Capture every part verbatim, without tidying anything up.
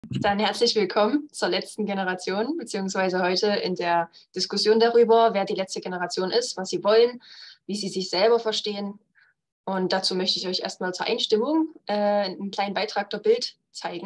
Dann herzlich willkommen zur letzten Generation, beziehungsweise heute in der Diskussion darüber, wer die letzte Generation ist, was sie wollen, wie sie sich selber verstehen. Und dazu möchte ich euch erstmal zur Einstimmung äh, einen kleinen Beitrag der Bild zeigen.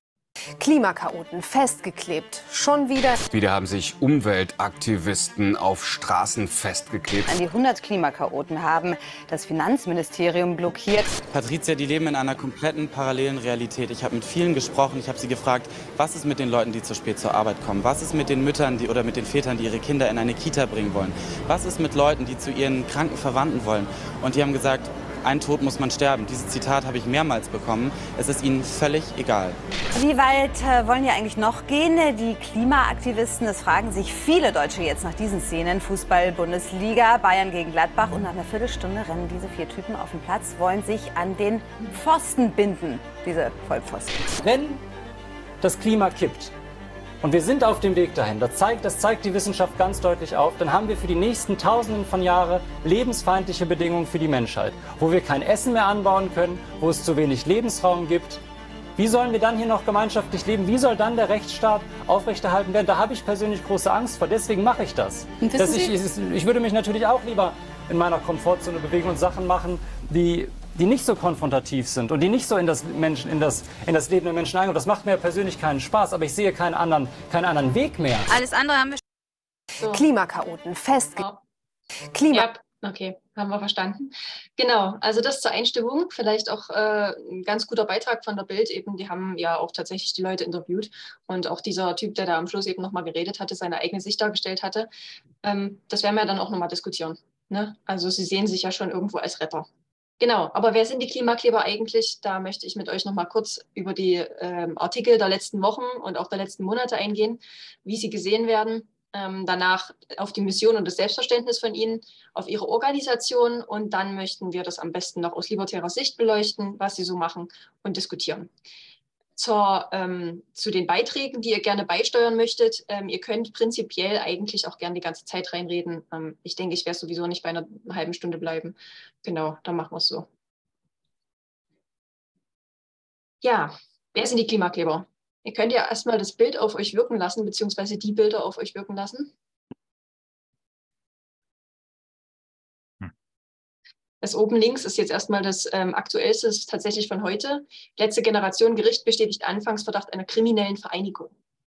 Klimakaoten festgeklebt. Schon wieder. Wieder haben sich Umweltaktivisten auf Straßen festgeklebt. An die hundert Klimakaoten haben das Finanzministerium blockiert. Patricia, die leben in einer kompletten parallelen Realität. Ich habe mit vielen gesprochen. Ich habe sie gefragt, was ist mit den Leuten, die zu spät zur Arbeit kommen? Was ist mit den Müttern die, oder mit den Vätern, die ihre Kinder in eine Kita bringen wollen? Was ist mit Leuten, die zu ihren kranken Verwandten wollen? Und die haben gesagt, ein Tod muss man sterben. Dieses Zitat habe ich mehrmals bekommen. Es ist ihnen völlig egal. Wie weit äh, wollen wir eigentlich noch gehen? Die Klimaaktivisten, das fragen sich viele Deutsche jetzt nach diesen Szenen. Fußball-Bundesliga, Bayern gegen Gladbach. Und nach einer Viertelstunde rennen diese vier Typen auf den Platz, wollen sich an den Pfosten binden, diese Vollpfosten. Wenn das Klima kippt, und wir sind auf dem Weg dahin, das zeigt, das zeigt die Wissenschaft ganz deutlich auf, dann haben wir für die nächsten Tausenden von Jahren lebensfeindliche Bedingungen für die Menschheit, wo wir kein Essen mehr anbauen können, wo es zu wenig Lebensraum gibt. Wie sollen wir dann hier noch gemeinschaftlich leben? Wie soll dann der Rechtsstaat aufrechterhalten werden? Da habe ich persönlich große Angst vor, deswegen mache ich das. Dass ich, ich würde mich natürlich auch lieber in meiner Komfortzone bewegen und Sachen machen, die... die nicht so konfrontativ sind und die nicht so in das, Menschen, in das, in das Leben der Menschen eingehen. Das macht mir persönlich keinen Spaß, aber ich sehe keinen anderen, keinen anderen Weg mehr. Alles andere haben wir. So. Klimakaoten festgeklebt. Oh. Klima. Ja, okay, haben wir verstanden. Genau, also das zur Einstimmung. Vielleicht auch äh, ein ganz guter Beitrag von der Bild. Eben, die haben ja auch tatsächlich die Leute interviewt und auch dieser Typ, der da am Schluss eben nochmal geredet hatte, seine eigene Sicht dargestellt hatte. Ähm, das werden wir dann auch nochmal diskutieren. Ne? Also sie sehen sich ja schon irgendwo als Retter. Genau, aber wer sind die Klimakleber eigentlich? Da möchte ich mit euch noch mal kurz über die ähm, Artikel der letzten Wochen und auch der letzten Monate eingehen, wie sie gesehen werden. Ähm, danach auf die Mission und das Selbstverständnis von ihnen, auf ihre Organisation und dann möchten wir das am besten noch aus libertärer Sicht beleuchten, was sie so machen und diskutieren. Zur, ähm, zu den Beiträgen, die ihr gerne beisteuern möchtet. Ähm, ihr könnt prinzipiell eigentlich auch gerne die ganze Zeit reinreden. Ähm, ich denke, ich werde sowieso nicht bei einer halben Stunde bleiben. Genau, dann machen wir es so. Ja, wer sind die Klimakleber? Ihr könnt ja erstmal das Bild auf euch wirken lassen, beziehungsweise die Bilder auf euch wirken lassen. Das oben links ist jetzt erstmal das ähm, Aktuellste, das ist tatsächlich von heute. Letzte Generation Gericht bestätigt Anfangsverdacht einer kriminellen Vereinigung.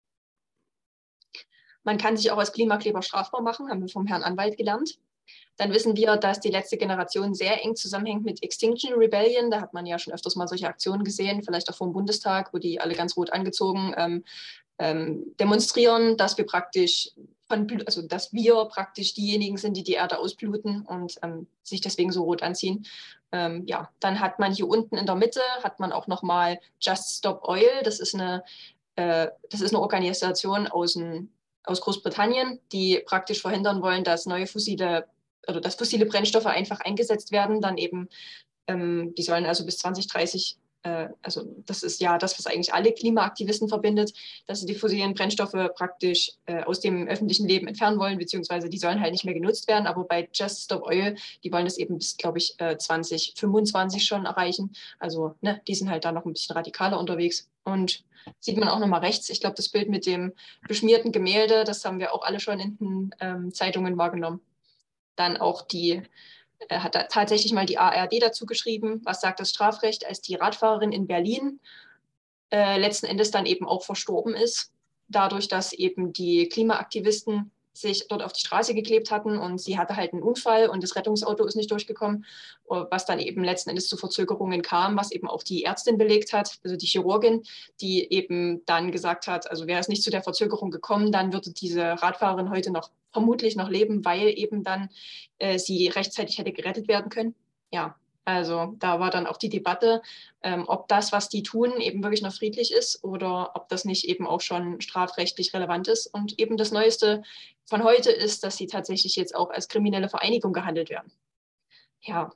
Man kann sich auch als Klimakleber strafbar machen, haben wir vom Herrn Anwalt gelernt. Dann wissen wir, dass die letzte Generation sehr eng zusammenhängt mit Extinction Rebellion. Da hat man ja schon öfters mal solche Aktionen gesehen, vielleicht auch vor dem Bundestag, wo die alle ganz rot angezogen ähm, ähm, demonstrieren, dass wir praktisch von, also dass wir praktisch diejenigen sind, die die Erde ausbluten und ähm, sich deswegen so rot anziehen. Ähm, ja, dann hat man hier unten in der Mitte hat man auch noch mal Just Stop Oil. Das ist eine, äh, das ist eine Organisation aus, ein, aus Großbritannien, die praktisch verhindern wollen, dass neue fossile oder dass fossile Brennstoffe einfach eingesetzt werden. Dann eben, ähm, die sollen also bis zwanzig dreißig also das ist ja das, was eigentlich alle Klimaaktivisten verbindet, dass sie die fossilen Brennstoffe praktisch äh, aus dem öffentlichen Leben entfernen wollen, beziehungsweise die sollen halt nicht mehr genutzt werden. Aber bei Just Stop Oil, die wollen das eben bis, glaube ich, äh, zwanzig fünfundzwanzig schon erreichen. Also ne, die sind halt da noch ein bisschen radikaler unterwegs. Und sieht man auch nochmal rechts, ich glaube, das Bild mit dem beschmierten Gemälde, das haben wir auch alle schon in den ähm, Zeitungen wahrgenommen. Dann auch die Er hat da tatsächlich mal die A R D dazu geschrieben, was sagt das Strafrecht, als die Radfahrerin in Berlin äh, letzten Endes dann eben auch verstorben ist, dadurch, dass eben die Klimaaktivisten sich dort auf die Straße geklebt hatten und sie hatte halt einen Unfall und das Rettungsauto ist nicht durchgekommen, was dann eben letzten Endes zu Verzögerungen kam, was eben auch die Ärztin belegt hat, also die Chirurgin, die eben dann gesagt hat, also wäre es nicht zu der Verzögerung gekommen, dann würde diese Radfahrerin heute noch vermutlich noch leben, weil eben dann äh, sie rechtzeitig hätte gerettet werden können. Ja, also da war dann auch die Debatte, ähm, ob das, was die tun, eben wirklich noch friedlich ist oder ob das nicht eben auch schon strafrechtlich relevant ist. Und eben das Neueste von heute ist, dass sie tatsächlich jetzt auch als kriminelle Vereinigung gehandelt werden. Ja,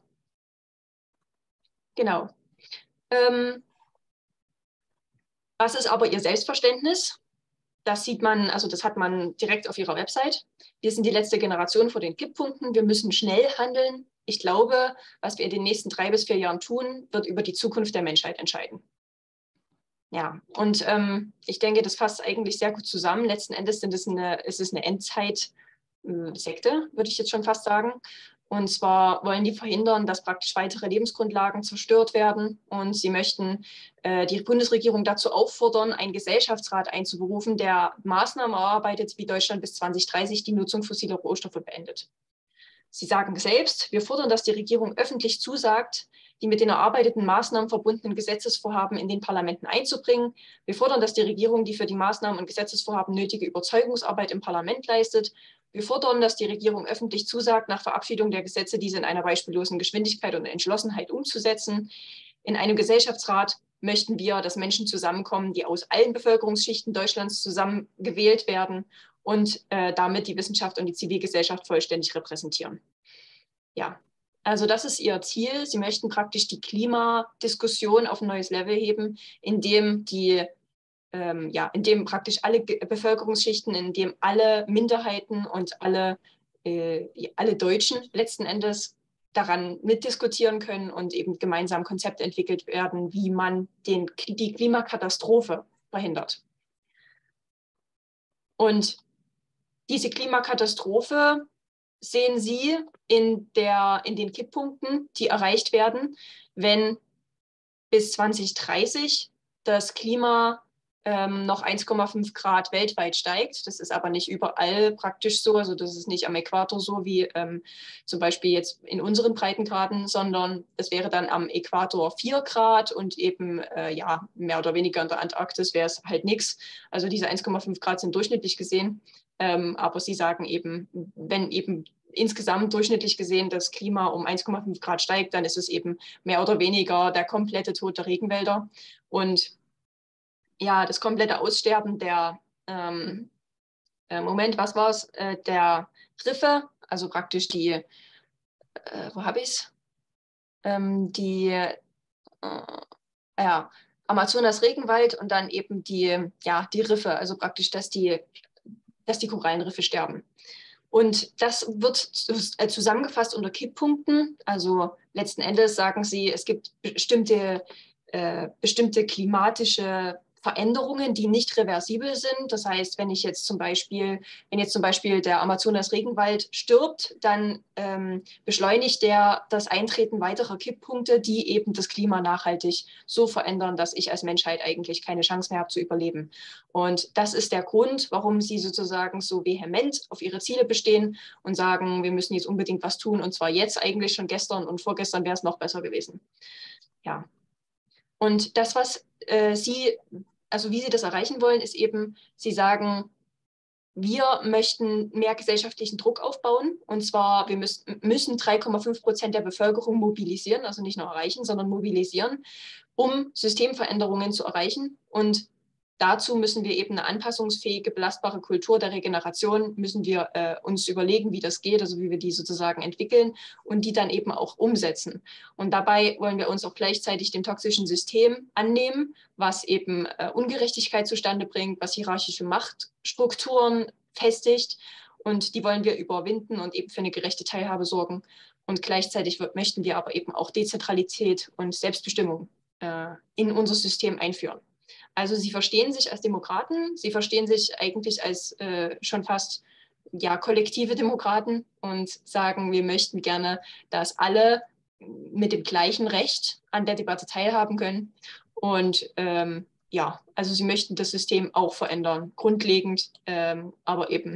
genau. Ähm, was ist aber ihr Selbstverständnis? Das sieht man, also das hat man direkt auf ihrer Website. Wir sind die letzte Generation vor den Kipppunkten. Wir müssen schnell handeln. Ich glaube, was wir in den nächsten drei bis vier Jahren tun, wird über die Zukunft der Menschheit entscheiden. Ja, und ähm, ich denke, das fasst eigentlich sehr gut zusammen. Letzten Endes sind es eine, ist es eine Endzeit-Sekte, würde ich jetzt schon fast sagen. Und zwar wollen die verhindern, dass praktisch weitere Lebensgrundlagen zerstört werden. Und sie möchten äh, die Bundesregierung dazu auffordern, einen Gesellschaftsrat einzuberufen, der Maßnahmen erarbeitet, wie Deutschland bis zwanzig dreißig die Nutzung fossiler Rohstoffe beendet. Sie sagen selbst, wir fordern, dass die Regierung öffentlich zusagt, die mit den erarbeiteten Maßnahmen verbundenen Gesetzesvorhaben in den Parlamenten einzubringen. Wir fordern, dass die Regierung die für die Maßnahmen und Gesetzesvorhaben nötige Überzeugungsarbeit im Parlament leistet. Wir fordern, dass die Regierung öffentlich zusagt, nach Verabschiedung der Gesetze diese in einer beispiellosen Geschwindigkeit und Entschlossenheit umzusetzen. In einem Gesellschaftsrat möchten wir, dass Menschen zusammenkommen, die aus allen Bevölkerungsschichten Deutschlands zusammengewählt werden und äh, damit die Wissenschaft und die Zivilgesellschaft vollständig repräsentieren. Ja, also das ist ihr Ziel. Sie möchten praktisch die Klimadiskussion auf ein neues Level heben, indem die ähm, ja, indem praktisch alle Bevölkerungsschichten, indem alle Minderheiten und alle, äh, alle Deutschen letzten Endes daran mitdiskutieren können und eben gemeinsam Konzepte entwickelt werden, wie man den, die Klimakatastrophe verhindert. Und diese Klimakatastrophe sehen Sie in, der, in den Kipppunkten, die erreicht werden, wenn bis zwanzig dreißig das Klima ähm, noch eins Komma fünf Grad weltweit steigt. Das ist aber nicht überall praktisch so, also das ist nicht am Äquator so wie ähm, zum Beispiel jetzt in unseren Breitengraden, sondern es wäre dann am Äquator vier Grad und eben äh, ja, mehr oder weniger in der Antarktis wäre es halt nichts. Also diese eins Komma fünf Grad sind durchschnittlich gesehen. Ähm, aber sie sagen eben, wenn eben insgesamt durchschnittlich gesehen das Klima um eins Komma fünf Grad steigt, dann ist es eben mehr oder weniger der komplette Tod der Regenwälder. Und ja, das komplette Aussterben der, ähm, äh, Moment, was war es, äh, der Riffe, also praktisch die, äh, wo habe ich es, ähm, die, äh, ja, Amazonas-Regenwald und dann eben die, ja, die Riffe, also praktisch, dass die, dass die Korallenriffe sterben. Und das wird zusammengefasst unter Kipppunkten. Also letzten Endes sagen sie, es gibt bestimmte, äh, bestimmte klimatische Veränderungen, die nicht reversibel sind. Das heißt, wenn ich jetzt zum Beispiel, wenn jetzt zum Beispiel der Amazonas-Regenwald stirbt, dann ähm, beschleunigt der das Eintreten weiterer Kipppunkte, die eben das Klima nachhaltig so verändern, dass ich als Menschheit eigentlich keine Chance mehr habe zu überleben. Und das ist der Grund, warum sie sozusagen so vehement auf ihre Ziele bestehen und sagen, wir müssen jetzt unbedingt was tun, und zwar jetzt eigentlich schon gestern, und vorgestern wäre es noch besser gewesen. Ja. Und das, was äh, sie Also wie sie das erreichen wollen, ist eben, sie sagen, wir möchten mehr gesellschaftlichen Druck aufbauen. Und zwar, wir müssen, müssen drei Komma fünf Prozent der Bevölkerung mobilisieren, also nicht nur erreichen, sondern mobilisieren, um Systemveränderungen zu erreichen. Und dazu müssen wir eben eine anpassungsfähige, belastbare Kultur der Regeneration, müssen wir äh, uns überlegen, wie das geht, also wie wir die sozusagen entwickeln und die dann eben auch umsetzen. Und dabei wollen wir uns auch gleichzeitig dem toxischen System annehmen, was eben äh, Ungerechtigkeit zustande bringt, was hierarchische Machtstrukturen festigt. Und die wollen wir überwinden und eben für eine gerechte Teilhabe sorgen. Und gleichzeitig wird, möchten wir aber eben auch Dezentralität und Selbstbestimmung äh, in unser System einführen. Also sie verstehen sich als Demokraten, sie verstehen sich eigentlich als äh, schon fast ja, kollektive Demokraten und sagen, wir möchten gerne, dass alle mit dem gleichen Recht an der Debatte teilhaben können. Und ähm, ja, also sie möchten das System auch verändern, grundlegend, ähm, aber eben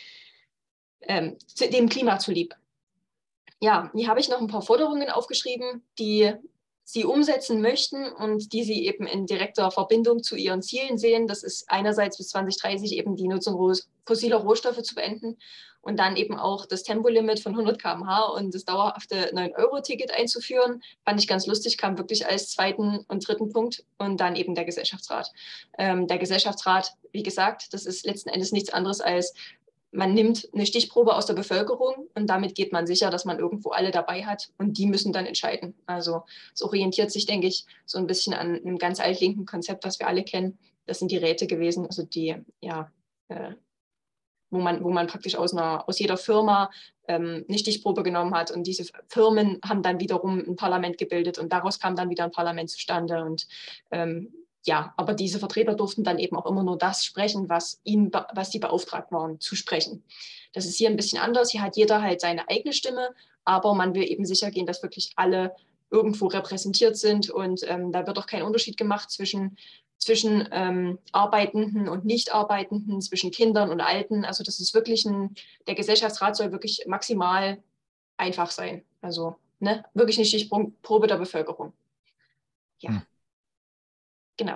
ähm, dem Klima zuliebe. Ja, hier habe ich noch ein paar Forderungen aufgeschrieben, die sie umsetzen möchten und die sie eben in direkter Verbindung zu ihren Zielen sehen. Das ist einerseits bis zwanzig dreißig eben die Nutzung fossiler Rohstoffe zu beenden und dann eben auch das Tempolimit von hundert Kilometer pro Stunde und das dauerhafte neun Euro Ticket einzuführen. Fand ich ganz lustig, kam wirklich als zweiten und dritten Punkt. Und dann eben der Gesellschaftsrat. Ähm, der Gesellschaftsrat, wie gesagt, das ist letzten Endes nichts anderes als, man nimmt eine Stichprobe aus der Bevölkerung und damit geht man sicher, dass man irgendwo alle dabei hat und die müssen dann entscheiden. Also es orientiert sich, denke ich, so ein bisschen an einem ganz altlinken Konzept, das wir alle kennen. Das sind die Räte gewesen, also die, ja, äh, wo man, wo man praktisch aus, einer, aus jeder Firma ähm, eine Stichprobe genommen hat und diese Firmen haben dann wiederum ein Parlament gebildet und daraus kam dann wieder ein Parlament zustande und ähm, ja, aber diese Vertreter durften dann eben auch immer nur das sprechen, was ihnen, was die beauftragt waren zu sprechen. Das ist hier ein bisschen anders. Hier hat jeder halt seine eigene Stimme, aber man will eben sicher gehen, dass wirklich alle irgendwo repräsentiert sind und ähm, da wird auch kein Unterschied gemacht zwischen, zwischen ähm, Arbeitenden und Nicht-Arbeitenden, zwischen Kindern und Alten. Also das ist wirklich ein, der Gesellschaftsrat soll wirklich maximal einfach sein. Also ne, wirklich eine Stichprobe der Bevölkerung. Ja. Hm. Genau.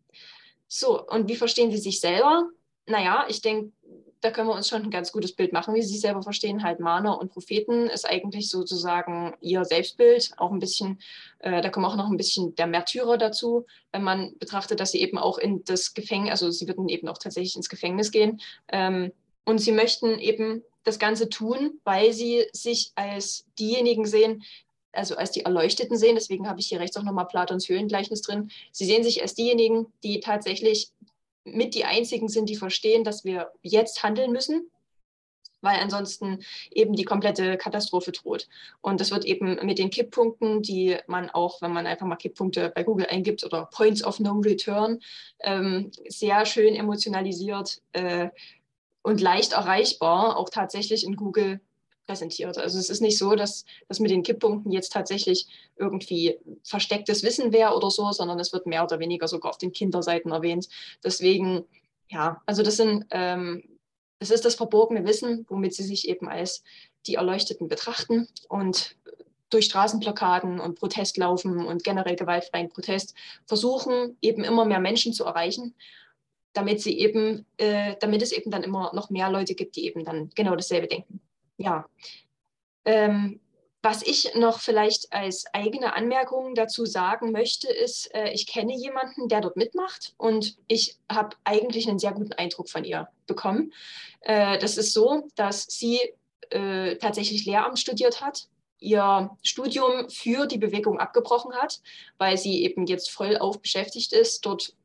So, und wie verstehen Sie sich selber? Naja, ich denke, da können wir uns schon ein ganz gutes Bild machen, wie Sie sich selber verstehen. Halt Mahner und Propheten ist eigentlich sozusagen ihr Selbstbild. Auch ein bisschen, äh, da kommt auch noch ein bisschen der Märtyrer dazu, wenn man betrachtet, dass sie eben auch in das Gefängnis, also sie würden eben auch tatsächlich ins Gefängnis gehen. Ähm, und sie möchten eben das Ganze tun, weil sie sich als diejenigen sehen, also als die Erleuchteten sehen, deswegen habe ich hier rechts auch nochmal Platons Höhlengleichnis drin. Sie sehen sich als diejenigen, die tatsächlich mit die einzigen sind, die verstehen, dass wir jetzt handeln müssen, weil ansonsten eben die komplette Katastrophe droht. Und das wird eben mit den Kipppunkten, die man auch, wenn man einfach mal Kipppunkte bei Google eingibt oder Points of No Return, ähm, sehr schön emotionalisiert äh, und leicht erreichbar auch tatsächlich in Google präsentiert. Also es ist nicht so, dass das mit den Kipppunkten jetzt tatsächlich irgendwie verstecktes Wissen wäre oder so, sondern es wird mehr oder weniger sogar auf den Kinderseiten erwähnt. Deswegen, ja, also das sind, ähm, das ist das verborgene Wissen, womit sie sich eben als die Erleuchteten betrachten und durch Straßenplakaten und Protestlaufen und generell gewaltfreien Protest versuchen, eben immer mehr Menschen zu erreichen, damit sie eben, äh, damit es eben dann immer noch mehr Leute gibt, die eben dann genau dasselbe denken. Ja, ähm, was ich noch vielleicht als eigene Anmerkung dazu sagen möchte, ist, äh, ich kenne jemanden, der dort mitmacht und ich habe eigentlich einen sehr guten Eindruck von ihr bekommen. Äh, das ist so, dass sie äh, tatsächlich Lehramt studiert hat, ihr Studium für die Bewegung abgebrochen hat, weil sie eben jetzt voll auf beschäftigt ist, dort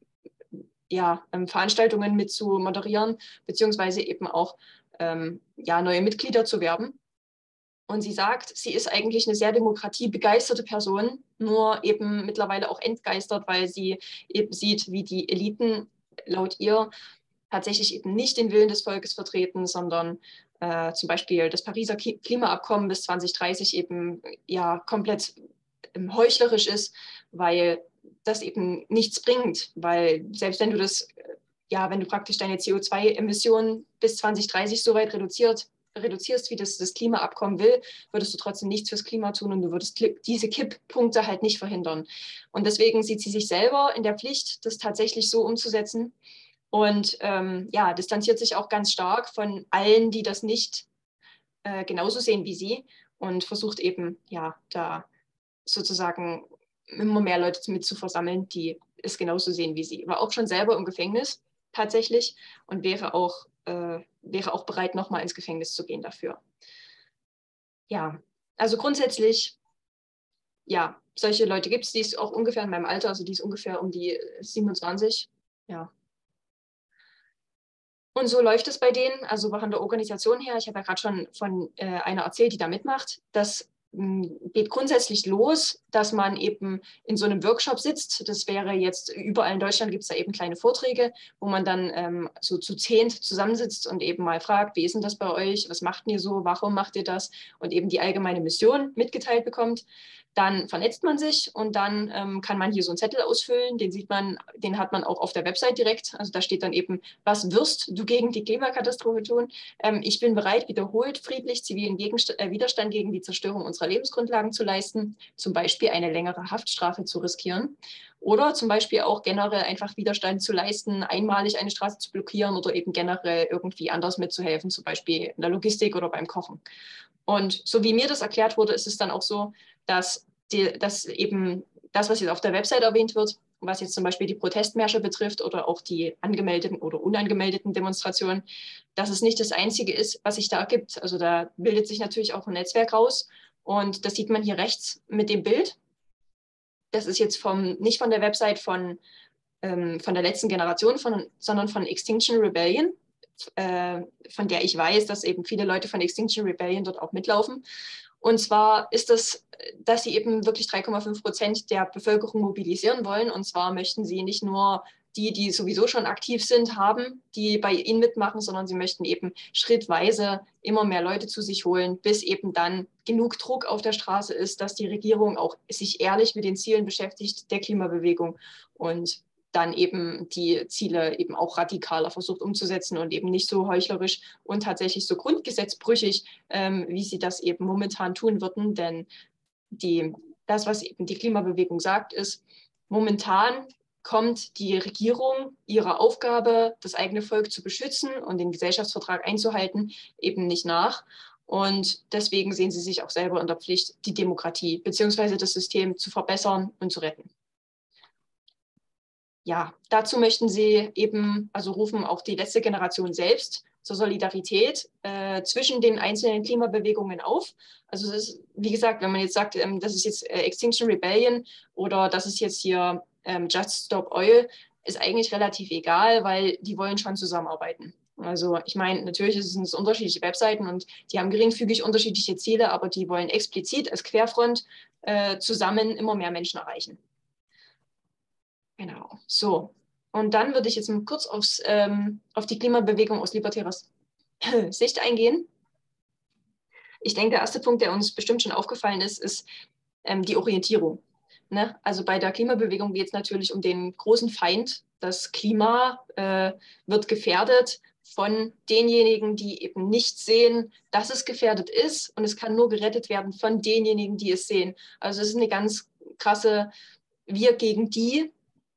ja, ähm, Veranstaltungen mit zu moderieren, beziehungsweise eben auch ähm, ja, neue Mitglieder zu werben. Und sie sagt, sie ist eigentlich eine sehr demokratiebegeisterte Person, nur eben mittlerweile auch entgeistert, weil sie eben sieht, wie die Eliten laut ihr tatsächlich eben nicht den Willen des Volkes vertreten, sondern äh, zum Beispiel das Pariser Klimaabkommen bis zwanzig dreißig eben ja komplett ähm, heuchlerisch ist, weil das eben nichts bringt, weil selbst wenn du das, ja, wenn du praktisch deine C O zwei Emissionen bis zwanzig dreißig so weit reduziert, reduzierst, wie das das Klimaabkommen will, würdest du trotzdem nichts fürs Klima tun und du würdest diese Kipppunkte halt nicht verhindern. Und deswegen sieht sie sich selber in der Pflicht, das tatsächlich so umzusetzen und ähm, ja, distanziert sich auch ganz stark von allen, die das nicht äh, genauso sehen wie sie und versucht eben, ja, da sozusagen immer mehr Leute mit zu versammeln, die es genauso sehen wie sie. War auch schon selber im Gefängnis tatsächlich und wäre auch, äh, wäre auch bereit, nochmal ins Gefängnis zu gehen dafür. Ja, also grundsätzlich, ja, solche Leute gibt es, die ist auch ungefähr in meinem Alter, also die ist ungefähr um die siebenundzwanzig, ja. Und so läuft es bei denen, also von der Organisation her, ich habe ja gerade schon von äh, einer erzählt, die da mitmacht, das geht grundsätzlich los, dass man eben in so einem Workshop sitzt. Das wäre jetzt überall in Deutschland, gibt es da eben kleine Vorträge, wo man dann ähm, so zu zehnt zusammensitzt und eben mal fragt, wie ist denn das bei euch, was macht ihr so, warum macht ihr das und eben die allgemeine Mission mitgeteilt bekommt. Dann vernetzt man sich und dann ähm, kann man hier so einen Zettel ausfüllen, den sieht man, den hat man auch auf der Website direkt. Also da steht dann eben, was wirst du gegen die Klimakatastrophe tun? Ähm, ich bin bereit, wiederholt friedlich zivilen Gegenst- äh, Widerstand gegen die Zerstörung unserer Lebensgrundlagen zu leisten, zum Beispiel eine längere Haftstrafe zu riskieren oder zum Beispiel auch generell einfach Widerstand zu leisten, einmalig eine Straße zu blockieren oder eben generell irgendwie anders mitzuhelfen, zum Beispiel in der Logistik oder beim Kochen. Und so wie mir das erklärt wurde, ist es dann auch so, dass, die, dass eben das, was jetzt auf der Website erwähnt wird, was jetzt zum Beispiel die Protestmärsche betrifft oder auch die angemeldeten oder unangemeldeten Demonstrationen, dass es nicht das Einzige ist, was sich da ergibt. Also da bildet sich natürlich auch ein Netzwerk raus und das sieht man hier rechts mit dem Bild. Das ist jetzt vom, nicht von der Website von, ähm, von der letzten Generation, von, sondern von Extinction Rebellion, äh, von der ich weiß, dass eben viele Leute von Extinction Rebellion dort auch mitlaufen. Und zwar ist das, dass sie eben wirklich drei Komma fünf Prozent der Bevölkerung mobilisieren wollen. Und zwar möchten sie nicht nur die, die sowieso schon aktiv sind, haben, die bei ihnen mitmachen, sondern sie möchten eben schrittweise immer mehr Leute zu sich holen, bis eben dann genug Druck auf der Straße ist, dass die Regierung auch sich ehrlich mit den Zielen beschäftigt der Klimabewegung und dann eben die Ziele eben auch radikaler versucht umzusetzen und eben nicht so heuchlerisch und tatsächlich so grundgesetzbrüchig, ähm, wie sie das eben momentan tun würden. Denn die, das, was eben die Klimabewegung sagt, ist, momentan kommt die Regierung ihrer Aufgabe, das eigene Volk zu beschützen und den Gesellschaftsvertrag einzuhalten, eben nicht nach. Und deswegen sehen sie sich auch selber in der Pflicht, die Demokratie bzw. das System zu verbessern und zu retten. Ja, dazu möchten sie eben, also rufen auch die letzte Generation selbst zur Solidarität äh, zwischen den einzelnen Klimabewegungen auf. Also es ist, wie gesagt, wenn man jetzt sagt, ähm, das ist jetzt äh, Extinction Rebellion oder das ist jetzt hier ähm, Just Stop Oil, ist eigentlich relativ egal, weil die wollen schon zusammenarbeiten. Also ich meine, natürlich sind es unterschiedliche Webseiten und die haben geringfügig unterschiedliche Ziele, aber die wollen explizit als Querfront äh, zusammen immer mehr Menschen erreichen. Genau, so. Und dann würde ich jetzt mal kurz aufs, ähm, auf die Klimabewegung aus libertärer Sicht eingehen. Ich denke, der erste Punkt, der uns bestimmt schon aufgefallen ist, ist ähm, die Orientierung. Ne? Also bei der Klimabewegung geht es natürlich um den großen Feind. Das Klima äh, wird gefährdet von denjenigen, die eben nicht sehen, dass es gefährdet ist. Und es kann nur gerettet werden von denjenigen, die es sehen. Also es ist eine ganz krasse Wir gegen die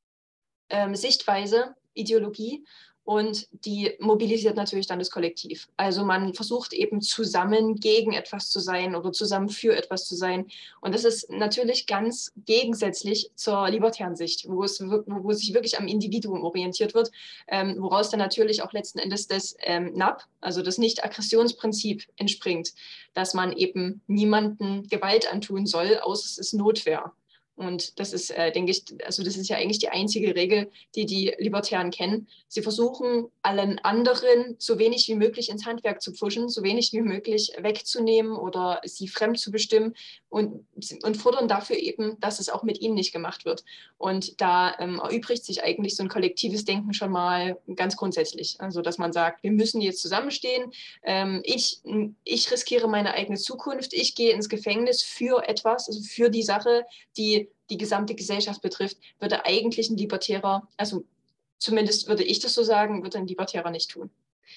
Ähm, Sichtweise, Ideologie und die mobilisiert natürlich dann das Kollektiv. Also man versucht eben zusammen gegen etwas zu sein oder zusammen für etwas zu sein. Und das ist natürlich ganz gegensätzlich zur libertären Sicht, wo es, wo es sich wirklich am Individuum orientiert wird, ähm, woraus dann natürlich auch letzten Endes das ähm, N A P, also das Nicht-Aggressionsprinzip entspringt, dass man eben niemanden Gewalt antun soll, außer es ist Notwehr. Und das ist, äh, denke ich, also das ist ja eigentlich die einzige Regel, die die Libertären kennen. Sie versuchen, allen anderen so wenig wie möglich ins Handwerk zu pfuschen, so wenig wie möglich wegzunehmen oder sie fremd zu bestimmen und, und fordern dafür eben, dass es auch mit ihnen nicht gemacht wird. Und da ähm, erübrigt sich eigentlich so ein kollektives Denken schon mal ganz grundsätzlich. Also, dass man sagt, wir müssen jetzt zusammenstehen. Ähm, ich, ich riskiere meine eigene Zukunft. Ich gehe ins Gefängnis für etwas, also für die Sache, die die gesamte Gesellschaft betrifft, würde eigentlich ein Libertärer, also zumindest würde ich das so sagen, würde ein Libertärer nicht tun.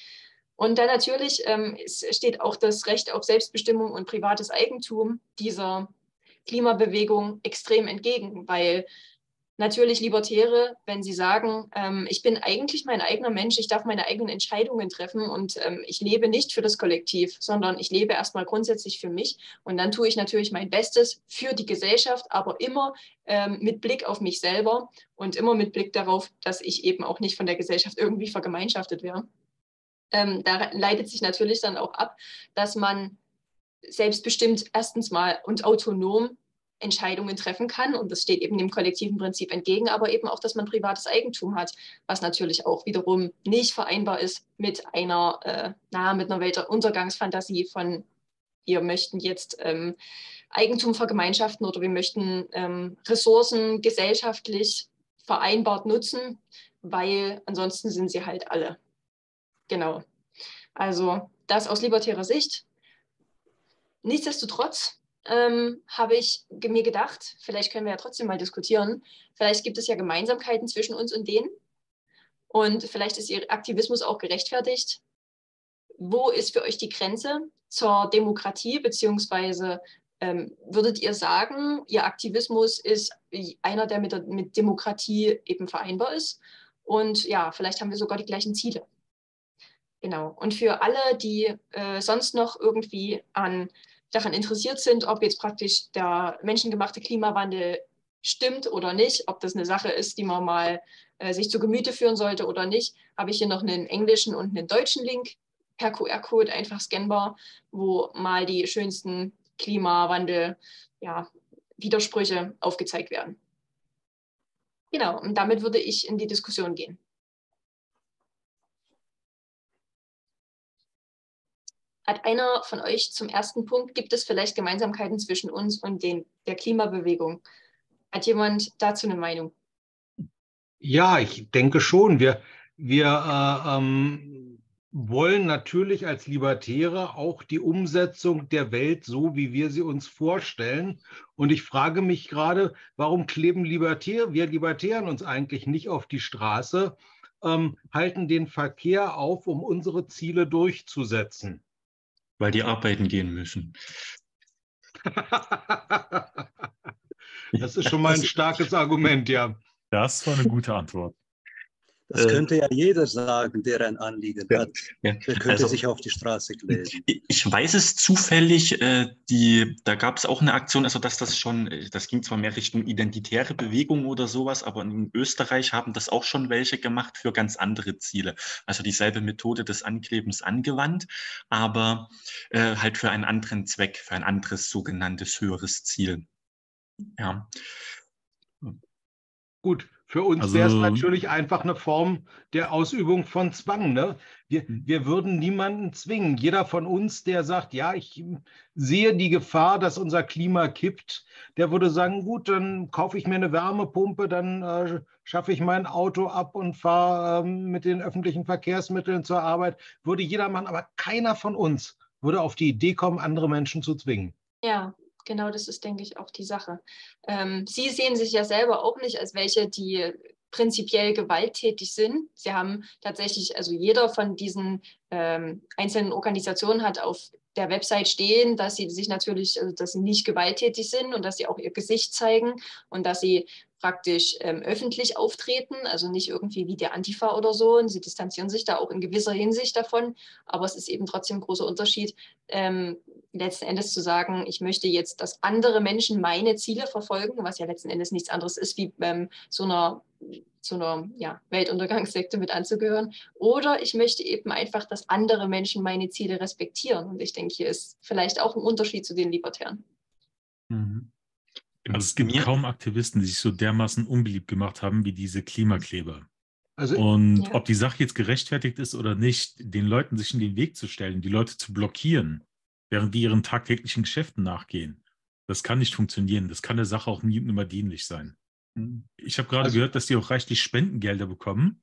Und dann natürlich ähm, es steht auch das Recht auf Selbstbestimmung und privates Eigentum dieser Klimabewegung extrem entgegen, weil natürlich Libertäre, wenn sie sagen, ähm, ich bin eigentlich mein eigener Mensch, ich darf meine eigenen Entscheidungen treffen und ähm, ich lebe nicht für das Kollektiv, sondern ich lebe erstmal grundsätzlich für mich und dann tue ich natürlich mein Bestes für die Gesellschaft, aber immer ähm, mit Blick auf mich selber und immer mit Blick darauf, dass ich eben auch nicht von der Gesellschaft irgendwie vergemeinschaftet wäre. Ähm, da leitet sich natürlich dann auch ab, dass man selbstbestimmt erstens mal und autonom Entscheidungen treffen kann. Und das steht eben dem kollektiven Prinzip entgegen, aber eben auch, dass man privates Eigentum hat, was natürlich auch wiederum nicht vereinbar ist mit einer, äh, na, mit einer Weltuntergangsfantasie von, wir möchten jetzt ähm, Eigentum vergemeinschaften oder wir möchten ähm, Ressourcen gesellschaftlich vereinbart nutzen, weil ansonsten sind sie halt alle. Genau. Also das aus libertärer Sicht. Nichtsdestotrotz ähm, habe ich mir gedacht, vielleicht können wir ja trotzdem mal diskutieren, vielleicht gibt es ja Gemeinsamkeiten zwischen uns und denen und vielleicht ist ihr Aktivismus auch gerechtfertigt. Wo ist für euch die Grenze zur Demokratie, beziehungsweise ähm, würdet ihr sagen, ihr Aktivismus ist einer, der mit, der mit Demokratie eben vereinbar ist und ja, vielleicht haben wir sogar die gleichen Ziele. Genau. Und für alle, die äh, sonst noch irgendwie an, daran interessiert sind, ob jetzt praktisch der menschengemachte Klimawandel stimmt oder nicht, ob das eine Sache ist, die man mal äh, sich zu Gemüte führen sollte oder nicht, habe ich hier noch einen englischen und einen deutschen Link per Q R-Code, einfach scannbar, wo mal die schönsten Klimawandel, ja, Widersprüche aufgezeigt werden. Genau, und damit würde ich in die Diskussion gehen. Hat einer von euch zum ersten Punkt, gibt es vielleicht Gemeinsamkeiten zwischen uns und den, der Klimabewegung? Hat jemand dazu eine Meinung? Ja, ich denke schon. Wir, wir äh, ähm, wollen natürlich als Libertäre auch die Umsetzung der Welt so, wie wir sie uns vorstellen. Und ich frage mich gerade, warum kleben Libertäre, wir Libertären uns eigentlich nicht auf die Straße, ähm, halten den Verkehr auf, um unsere Ziele durchzusetzen? Weil die arbeiten gehen müssen. Das ist schon mal ein starkes Argument, ja. Das war eine gute Antwort. Das könnte ja jeder sagen, der ein Anliegen ja, hat. Ja. Der könnte also, sich auf die Straße kleben. Ich weiß es zufällig, äh, die, da gab es auch eine Aktion, also dass das schon, das ging zwar mehr Richtung identitäre Bewegung oder sowas, aber in Österreich haben das auch schon welche gemacht für ganz andere Ziele. Also dieselbe Methode des Anklebens angewandt, aber äh, halt für einen anderen Zweck, für ein anderes sogenanntes höheres Ziel. Ja. Gut, für uns Also- wäre es natürlich einfach eine Form der Ausübung von Zwang. Ne? Wir, wir würden niemanden zwingen. Jeder von uns, der sagt, ja, ich sehe die Gefahr, dass unser Klima kippt, der würde sagen, gut, dann kaufe ich mir eine Wärmepumpe, dann äh, schaffe ich mein Auto ab und fahre äh, mit den öffentlichen Verkehrsmitteln zur Arbeit. Würde jeder machen, aber keiner von uns würde auf die Idee kommen, andere Menschen zu zwingen. Ja, genau, das ist, denke ich, auch die Sache. Ähm, Sie sehen sich ja selber auch nicht als welche, die prinzipiell gewalttätig sind. Sie haben tatsächlich, also jeder von diesen ähm, einzelnen Organisationen hat auf der Website stehen, dass sie sich natürlich, also dass sie nicht gewalttätig sind und dass sie auch ihr Gesicht zeigen und dass sie praktisch ähm, öffentlich auftreten, also nicht irgendwie wie der Antifa oder so. Und sie distanzieren sich da auch in gewisser Hinsicht davon. Aber es ist eben trotzdem ein großer Unterschied, ähm, letzten Endes zu sagen, ich möchte jetzt, dass andere Menschen meine Ziele verfolgen, was ja letzten Endes nichts anderes ist, wie ähm, so einer, so einer ja, Weltuntergangssekte mit anzugehören. Oder ich möchte eben einfach, dass andere Menschen meine Ziele respektieren. Und ich denke, hier ist vielleicht auch ein Unterschied zu den Libertären. Mhm. Also es gibt kaum Aktivisten, die sich so dermaßen unbeliebt gemacht haben wie diese Klimakleber. Also, Und Ja. ob die Sache jetzt gerechtfertigt ist oder nicht, den Leuten sich in den Weg zu stellen, die Leute zu blockieren, während die ihren tagtäglichen Geschäften nachgehen, das kann nicht funktionieren. Das kann der Sache auch nie immer dienlich sein. Ich habe gerade Also- gehört, dass die auch reichlich Spendengelder bekommen.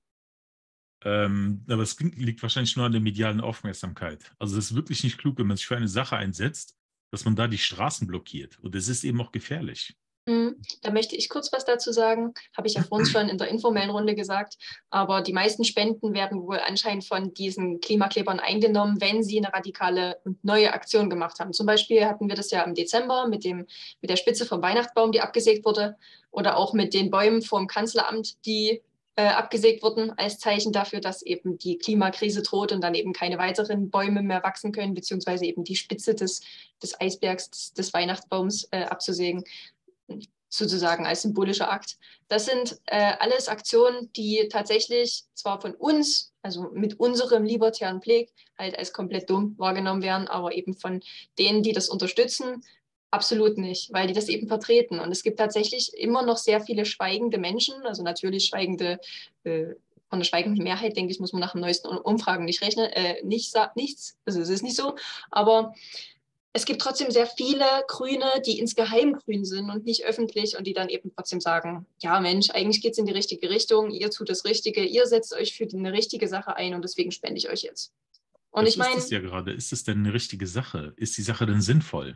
Ähm, aber es liegt wahrscheinlich nur an der medialen Aufmerksamkeit. Also es ist wirklich nicht klug, wenn man sich für eine Sache einsetzt, dass man da die Straßen blockiert. Und es ist eben auch gefährlich. Mhm. Da möchte ich kurz was dazu sagen. Habe ich ja vorhin schon in der informellen Runde gesagt. Aber die meisten Spenden werden wohl anscheinend von diesen Klimaklebern eingenommen, wenn sie eine radikale und neue Aktion gemacht haben. Zum Beispiel hatten wir das ja im Dezember mit, dem, mit der Spitze vom Weihnachtsbaum, die abgesägt wurde. Oder auch mit den Bäumen vor dem Kanzleramt, die äh, abgesägt wurden, als Zeichen dafür, dass eben die Klimakrise droht und dann eben keine weiteren Bäume mehr wachsen können, beziehungsweise eben die Spitze des, des Eisbergs, des, des Weihnachtsbaums äh, abzusägen, sozusagen als symbolischer Akt. Das sind äh, alles Aktionen, die tatsächlich zwar von uns, also mit unserem libertären Blick, halt als komplett dumm wahrgenommen werden, aber eben von denen, die das unterstützen, absolut nicht, weil die das eben vertreten. Und es gibt tatsächlich immer noch sehr viele schweigende Menschen, also natürlich schweigende, äh, von der schweigenden Mehrheit, denke ich, muss man nach den neuesten Umfragen nicht rechnen, äh, nicht, nichts, also es ist nicht so, aber es gibt trotzdem sehr viele Grüne, die insgeheim grün sind und nicht öffentlich und die dann eben trotzdem sagen, ja Mensch, eigentlich geht es in die richtige Richtung, ihr tut das Richtige, ihr setzt euch für eine richtige Sache ein und deswegen spende ich euch jetzt. Und das ich meine, ist es ja gerade. Ist es denn eine richtige Sache? Ist die Sache denn sinnvoll?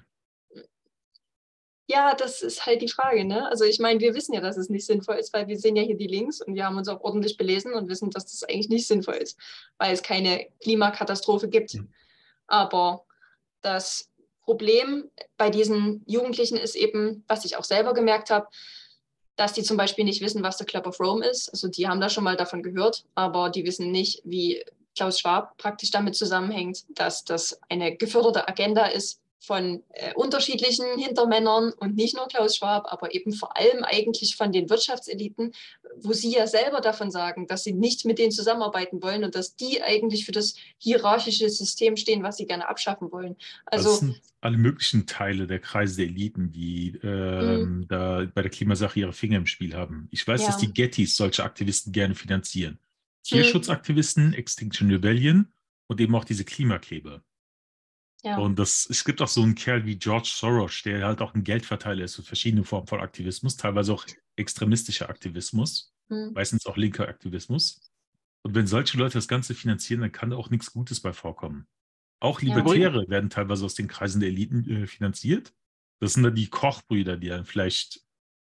ja, das ist halt die Frage, ne? Also ich meine, wir wissen ja, dass es nicht sinnvoll ist, weil wir sehen ja hier die Links und wir haben uns auch ordentlich belesen und wissen, dass das eigentlich nicht sinnvoll ist, weil es keine Klimakatastrophe gibt. Mhm. Aber das Problem bei diesen Jugendlichen ist eben, was ich auch selber gemerkt habe, dass die zum Beispiel nicht wissen, was der Club of Rome ist. Also die haben da schon mal davon gehört, aber die wissen nicht, wie Klaus Schwab praktisch damit zusammenhängt, dass das eine geförderte Agenda ist von äh, unterschiedlichen Hintermännern und nicht nur Klaus Schwab, aber eben vor allem eigentlich von den Wirtschaftseliten, wo sie ja selber davon sagen, dass sie nicht mit denen zusammenarbeiten wollen und dass die eigentlich für das hierarchische System stehen, was sie gerne abschaffen wollen. Also das sind alle möglichen Teile der Kreise der Eliten, die ähm, mhm. da bei der Klimasache ihre Finger im Spiel haben. Ich weiß, ja. dass die Gettys solche Aktivisten gerne finanzieren. Tierschutzaktivisten, mhm. Extinction Rebellion und eben auch diese Klimakleber. Ja. Und das, es gibt auch so einen Kerl wie George Soros, der halt auch ein Geldverteiler ist für verschiedene Formen von Aktivismus, teilweise auch extremistischer Aktivismus, Hm. meistens auch linker Aktivismus. Und wenn solche Leute das Ganze finanzieren, dann kann da auch nichts Gutes bei vorkommen. Auch Ja. Libertäre werden teilweise aus den Kreisen der Eliten äh, finanziert. Das sind dann die Koch-Brüder, die dann vielleicht,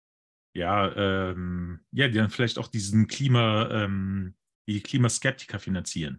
ja, ähm, ja, die dann vielleicht auch diesen Klima, ähm, die Klimaskeptiker finanzieren.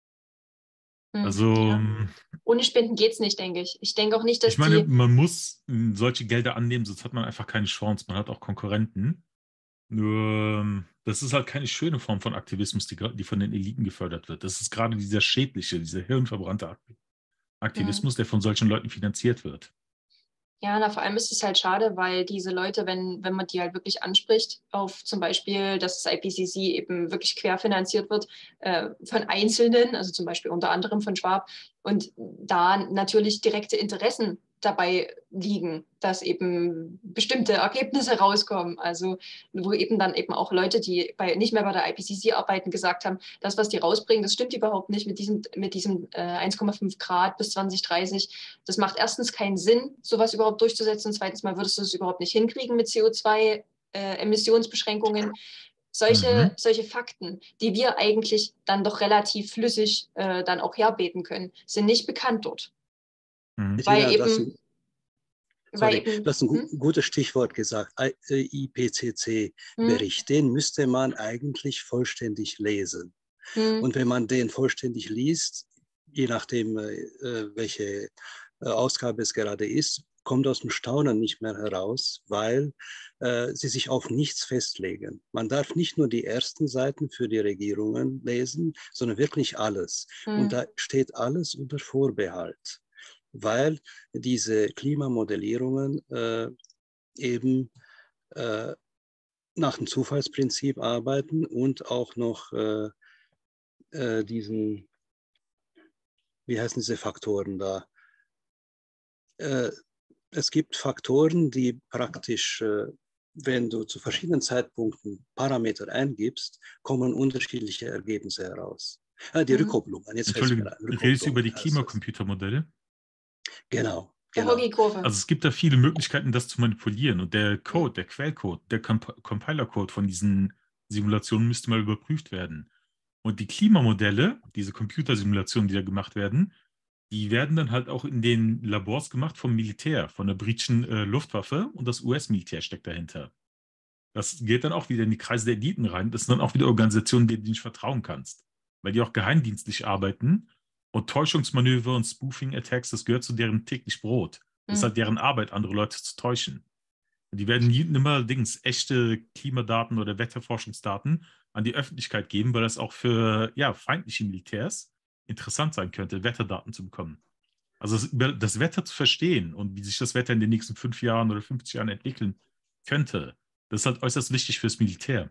Hm. Also, Ja. Ohne Spenden geht es nicht, denke ich. Ich denke auch nicht, dass ich meine, die. man muss mh, solche Gelder annehmen, sonst hat man einfach keine Chance. Man hat auch Konkurrenten. Nur, ähm, das ist halt keine schöne Form von Aktivismus, die, gra- die von den Eliten gefördert wird. Das ist gerade dieser schädliche, dieser hirnverbrannte Ak- Hm. Aktivismus, der von solchen Leuten finanziert wird. Ja, na, vor allem ist es halt schade, weil diese Leute, wenn, wenn man die halt wirklich anspricht, auf zum Beispiel, dass das I P C C eben wirklich querfinanziert wird äh, von Einzelnen, also zum Beispiel unter anderem von Schwab, und da natürlich direkte Interessen dabei liegen, dass eben bestimmte Ergebnisse rauskommen. Also wo eben dann eben auch Leute, die bei, nicht mehr bei der I P C C arbeiten, gesagt haben, das, was die rausbringen, das stimmt überhaupt nicht mit diesem, mit diesem äh, eins Komma fünf Grad bis zwanzig dreißig. Das macht erstens keinen Sinn, sowas überhaupt durchzusetzen. Und zweitens mal würdest du es überhaupt nicht hinkriegen mit C O zwei Emissionsbeschränkungen. Solche, Mhm. solche Fakten, die wir eigentlich dann doch relativ flüssig äh, dann auch herbeten können, sind nicht bekannt dort. Mhm. Weil Bettina, du hast eben, ein, weil sorry, eben, du hast ein gu hm? gutes Stichwort gesagt, I P C Hm? C-Bericht. Den müsste man eigentlich vollständig lesen. Hm? Und wenn man den vollständig liest, je nachdem, äh, welche äh, Ausgabe es gerade ist, kommt aus dem Staunen nicht mehr heraus, weil äh, sie sich auf nichts festlegen. Man darf nicht nur die ersten Seiten für die Regierungen lesen, sondern wirklich alles. Hm. Und da steht alles unter Vorbehalt, weil diese Klimamodellierungen äh, eben äh, nach dem Zufallsprinzip arbeiten und auch noch äh, äh, diesen, wie heißen diese Faktoren da? Äh, es gibt Faktoren, die praktisch, äh, wenn du zu verschiedenen Zeitpunkten Parameter eingibst, kommen unterschiedliche Ergebnisse heraus. Äh, die Hm. Rückkopplungen, jetzt fällt es mir Entschuldige, ein. redest du über die Rückkopplungen heißt das. Klimakomputermodelle? Genau, Der genau. Hoggy-Kurve. Also es gibt da viele Möglichkeiten, das zu manipulieren. Und der Code, der Quellcode, der Comp Compiler-Code von diesen Simulationen müsste mal überprüft werden. Und die Klimamodelle, diese Computersimulationen, die da gemacht werden, die werden dann halt auch in den Labors gemacht vom Militär, von der britischen äh, Luftwaffe, und das U S-Militär steckt dahinter. Das geht dann auch wieder in die Kreise der Eliten rein. Das sind dann auch wieder Organisationen, denen du nicht vertrauen kannst, weil die auch geheimdienstlich arbeiten. Und Täuschungsmanöver und Spoofing-Attacks, das gehört zu deren täglich Brot. Das ist Hm. halt deren Arbeit, andere Leute zu täuschen. Und die werden nie, nimmer Dings, echte Klimadaten oder Wetterforschungsdaten an die Öffentlichkeit geben, weil das auch für ja, feindliche Militärs interessant sein könnte, Wetterdaten zu bekommen. Also das, über das Wetter zu verstehen und wie sich das Wetter in den nächsten fünf Jahren oder fünfzig Jahren entwickeln könnte, das ist halt äußerst wichtig fürs Militär.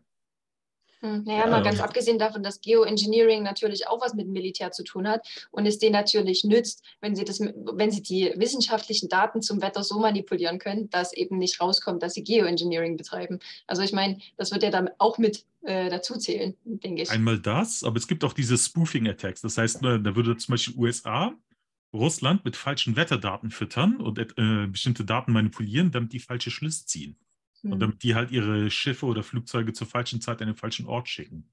Hm. Naja, mal Ja. ganz abgesehen davon, dass Geoengineering natürlich auch was mit dem Militär zu tun hat und es denen natürlich nützt, wenn sie, das, wenn sie die wissenschaftlichen Daten zum Wetter so manipulieren können, dass eben nicht rauskommt, dass sie Geoengineering betreiben. Also ich meine, das wird ja dann auch mit äh, dazu zählen, denke ich. Einmal das, aber es gibt auch diese Spoofing-Attacks. Das heißt, ne, da würde zum Beispiel U S A Russland mit falschen Wetterdaten füttern und äh, bestimmte Daten manipulieren, damit die falsche Schlüsse ziehen. Und Hm. damit die halt ihre Schiffe oder Flugzeuge zur falschen Zeit an den falschen Ort schicken.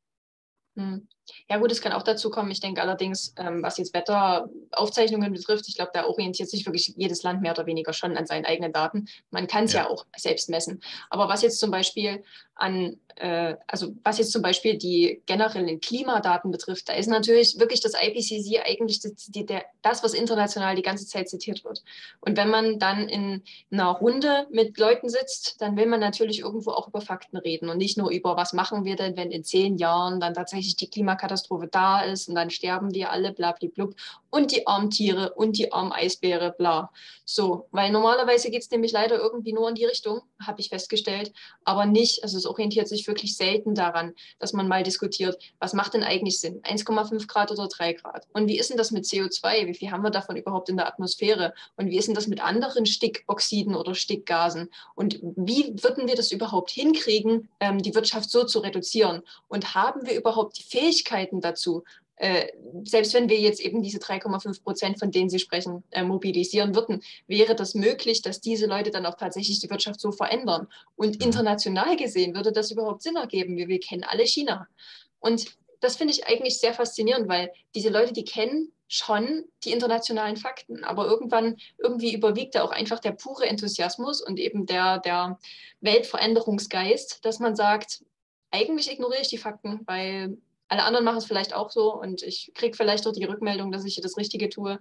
Hm. Ja gut, es kann auch dazu kommen. Ich denke allerdings, ähm, was jetzt Wetteraufzeichnungen betrifft, ich glaube, da orientiert sich wirklich jedes Land mehr oder weniger schon an seinen eigenen Daten. Man kann es ja. ja auch selbst messen. Aber was jetzt zum Beispiel an, äh, also was jetzt zum Beispiel die generellen Klimadaten betrifft, da ist natürlich wirklich das I P C C eigentlich das, die, der, das, was international die ganze Zeit zitiert wird. Und wenn man dann in einer Runde mit Leuten sitzt, dann will man natürlich irgendwo auch über Fakten reden und nicht nur über, was machen wir denn, wenn in zehn Jahren dann tatsächlich die Klimakatastrophe da ist und dann sterben wir alle, bla, bla, bla, und die armen Tiere und die armen Eisbäre, bla. So, weil normalerweise geht es nämlich leider irgendwie nur in die Richtung, habe ich festgestellt, aber nicht, also es orientiert sich wirklich selten daran, dass man mal diskutiert, was macht denn eigentlich Sinn, eins Komma fünf Grad oder drei Grad? Und wie ist denn das mit C O zwei? Wie viel haben wir davon überhaupt in der Atmosphäre? Und wie ist denn das mit anderen Stickoxiden oder Stickgasen? Und wie würden wir das überhaupt hinkriegen, ähm, die Wirtschaft so zu reduzieren? Und haben wir überhaupt die Fähigkeiten dazu, äh, selbst wenn wir jetzt eben diese drei Komma fünf Prozent, von denen Sie sprechen, äh, mobilisieren würden, wäre das möglich, dass diese Leute dann auch tatsächlich die Wirtschaft so verändern. Und Mhm. international gesehen würde das überhaupt Sinn ergeben. Wir, wir kennen alle China. Und das finde ich eigentlich sehr faszinierend, weil diese Leute, die kennen schon die internationalen Fakten, aber irgendwann irgendwie überwiegt da auch einfach der pure Enthusiasmus und eben der, der Weltveränderungsgeist, dass man sagt, eigentlich ignoriere ich die Fakten, weil alle anderen machen es vielleicht auch so und ich kriege vielleicht auch die Rückmeldung, dass ich das Richtige tue.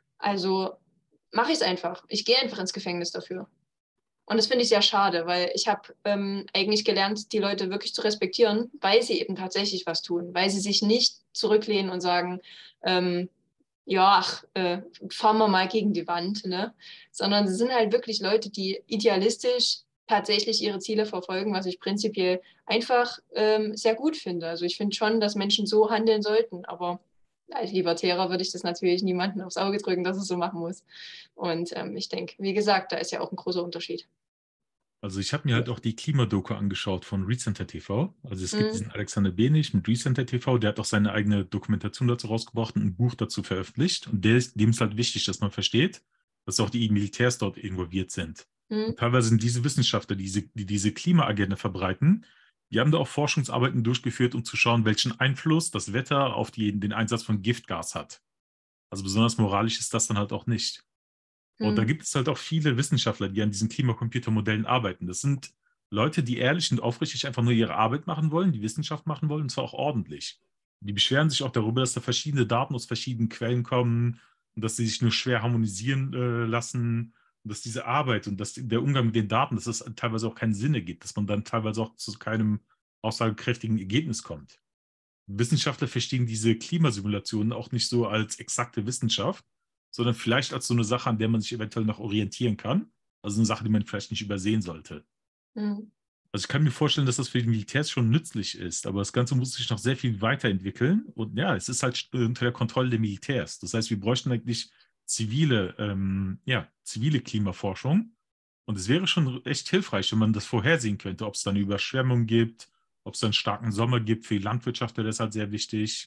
Also mache ich es einfach. Ich gehe einfach ins Gefängnis dafür. Und das finde ich sehr schade, weil ich habe ähm, eigentlich gelernt, die Leute wirklich zu respektieren, weil sie eben tatsächlich was tun, weil sie sich nicht zurücklehnen und sagen, ähm, ja, ach, äh, fahren wir mal gegen die Wand, ne? Sondern sie sind halt wirklich Leute, die idealistisch tatsächlich ihre Ziele verfolgen, was ich prinzipiell einfach ähm, sehr gut finde. Also ich finde schon, dass Menschen so handeln sollten, aber als Libertärer würde ich das natürlich niemandem aufs Auge drücken, dass es so machen muss. Und ähm, ich denke, wie gesagt, da ist ja auch ein großer Unterschied. Also ich habe mir halt auch die Klimadoku angeschaut von Recenter T V. Also es gibt Mhm. diesen Alexander Benich mit Recenter T V, der hat auch seine eigene Dokumentation dazu rausgebracht und ein Buch dazu veröffentlicht. Und der ist, dem ist halt wichtig, dass man versteht, dass auch die Militärs dort involviert sind. Mhm. Und teilweise sind diese Wissenschaftler, die diese, die diese Klimaagenda verbreiten, die haben da auch Forschungsarbeiten durchgeführt, um zu schauen, welchen Einfluss das Wetter auf die, den Einsatz von Giftgas hat. Also besonders moralisch ist das dann halt auch nicht. Und da Mhm. gibt es halt auch viele Wissenschaftler, die an diesen Klimacomputermodellen arbeiten. Das sind Leute, die ehrlich und aufrichtig einfach nur ihre Arbeit machen wollen, die Wissenschaft machen wollen, und zwar auch ordentlich. Die beschweren sich auch darüber, dass da verschiedene Daten aus verschiedenen Quellen kommen und dass sie sich nur schwer harmonisieren äh, lassen und dass diese Arbeit und dass der Umgang mit den Daten, dass das teilweise auch keinen Sinn ergibt, dass man dann teilweise auch zu keinem aussagekräftigen Ergebnis kommt. Wissenschaftler verstehen diese Klimasimulationen auch nicht so als exakte Wissenschaft, sondern vielleicht als so eine Sache, an der man sich eventuell noch orientieren kann. Also eine Sache, die man vielleicht nicht übersehen sollte. Mhm. Also ich kann mir vorstellen, dass das für die Militärs schon nützlich ist, aber das Ganze muss sich noch sehr viel weiterentwickeln. Und ja, es ist halt unter der Kontrolle der Militärs. Das heißt, wir bräuchten eigentlich zivile, ähm, ja, zivile Klimaforschung. Und es wäre schon echt hilfreich, wenn man das vorhersehen könnte, ob es dann Überschwemmungen gibt, ob es dann einen starken Sommer gibt. Für die Landwirtschaft wäre das halt sehr wichtig.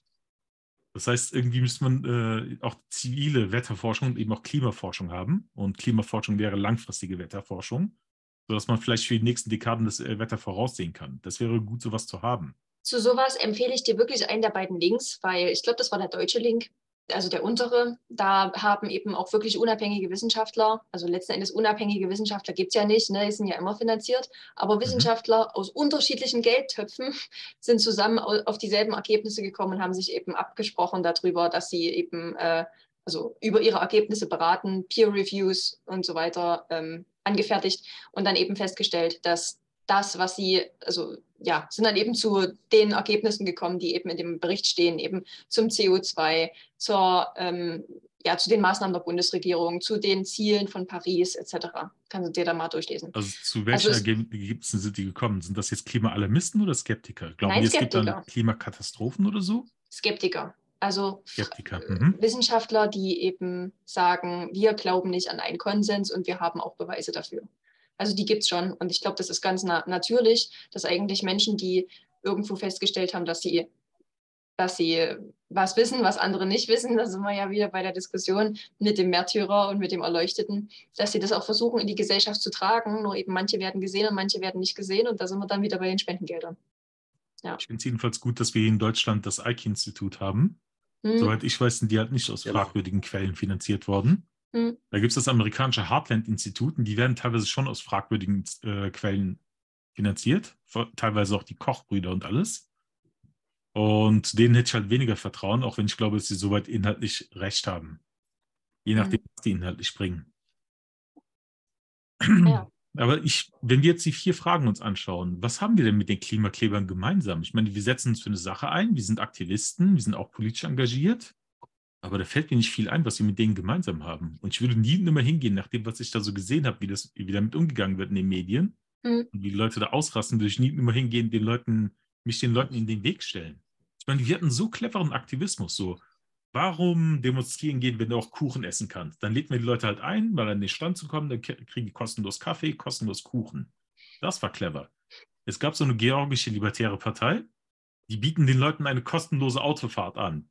Das heißt, irgendwie müsste man äh, auch zivile Wetterforschung und eben auch Klimaforschung haben. Und Klimaforschung wäre langfristige Wetterforschung, sodass man vielleicht für die nächsten Dekaden das äh, Wetter voraussehen kann. Das wäre gut, sowas zu haben. Zu sowas empfehle ich dir wirklich einen der beiden Links, weil ich glaube, das war der deutsche Link, also der untere. Da haben eben auch wirklich unabhängige Wissenschaftler, also letzten Endes unabhängige Wissenschaftler gibt es ja nicht, ne, die sind ja immer finanziert, aber Wissenschaftler aus unterschiedlichen Geldtöpfen sind zusammen auf dieselben Ergebnisse gekommen und haben sich eben abgesprochen darüber, dass sie eben äh, also über ihre Ergebnisse beraten, Peer-Reviews und so weiter ähm, angefertigt und dann eben festgestellt, dass das, was sie, also ja, sind dann eben zu den Ergebnissen gekommen, die eben in dem Bericht stehen, eben zum C O zwei, zur, ähm, ja, zu den Maßnahmen der Bundesregierung, zu den Zielen von Paris et cetera. Kannst du dir da mal durchlesen. Also zu welchen Also es- Ergebnissen sind die gekommen? Sind das jetzt Klimaalarmisten oder Skeptiker? Glauben Nein, die, es gibt dann Skeptiker. Klimakatastrophen oder so? Skeptiker. Also Skeptiker. Mhm. Wissenschaftler, die eben sagen, wir glauben nicht an einen Konsens und wir haben auch Beweise dafür. Also die gibt es schon. Und ich glaube, das ist ganz na natürlich, dass eigentlich Menschen, die irgendwo festgestellt haben, dass sie, dass sie was wissen, was andere nicht wissen, da sind wir ja wieder bei der Diskussion mit dem Märtyrer und mit dem Erleuchteten, dass sie das auch versuchen, in die Gesellschaft zu tragen. Nur eben manche werden gesehen und manche werden nicht gesehen. Und da sind wir dann wieder bei den Spendengeldern. Ja. Ich finde es jedenfalls gut, dass wir hier in Deutschland das Eike-Institut haben. Hm. Soweit ich weiß, sind die halt nicht aus Genau. fragwürdigen Quellen finanziert worden. Hm. Da gibt es das amerikanische Heartland-Institut und die werden teilweise schon aus fragwürdigen äh, Quellen finanziert. Teilweise auch die Kochbrüder und alles. Und denen hätte ich halt weniger Vertrauen, auch wenn ich glaube, dass sie soweit inhaltlich recht haben. Je nachdem, was die inhaltlich bringen. Ja. Aber ich, wenn wir jetzt die vier Fragen uns anschauen, was haben wir denn mit den Klimaklebern gemeinsam? Ich meine, wir setzen uns für eine Sache ein, wir sind Aktivisten, wir sind auch politisch engagiert, aber da fällt mir nicht viel ein, was wir mit denen gemeinsam haben. Und ich würde nie und immer hingehen, nach dem, was ich da so gesehen habe, wie das, wie damit umgegangen wird in den Medien Mhm. und wie die Leute da ausrasten, würde ich nie und immer hingehen, den Leuten, mich den Leuten in den Weg stellen. Ich meine, wir hatten so cleveren Aktivismus, so, warum demonstrieren gehen, wenn du auch Kuchen essen kannst? Dann lädt man die Leute halt ein, mal an den Stand zu kommen, dann kriegen die kostenlos Kaffee, kostenlos Kuchen. Das war clever. Es gab so eine georgische Libertäre Partei, die bieten den Leuten eine kostenlose Autofahrt an.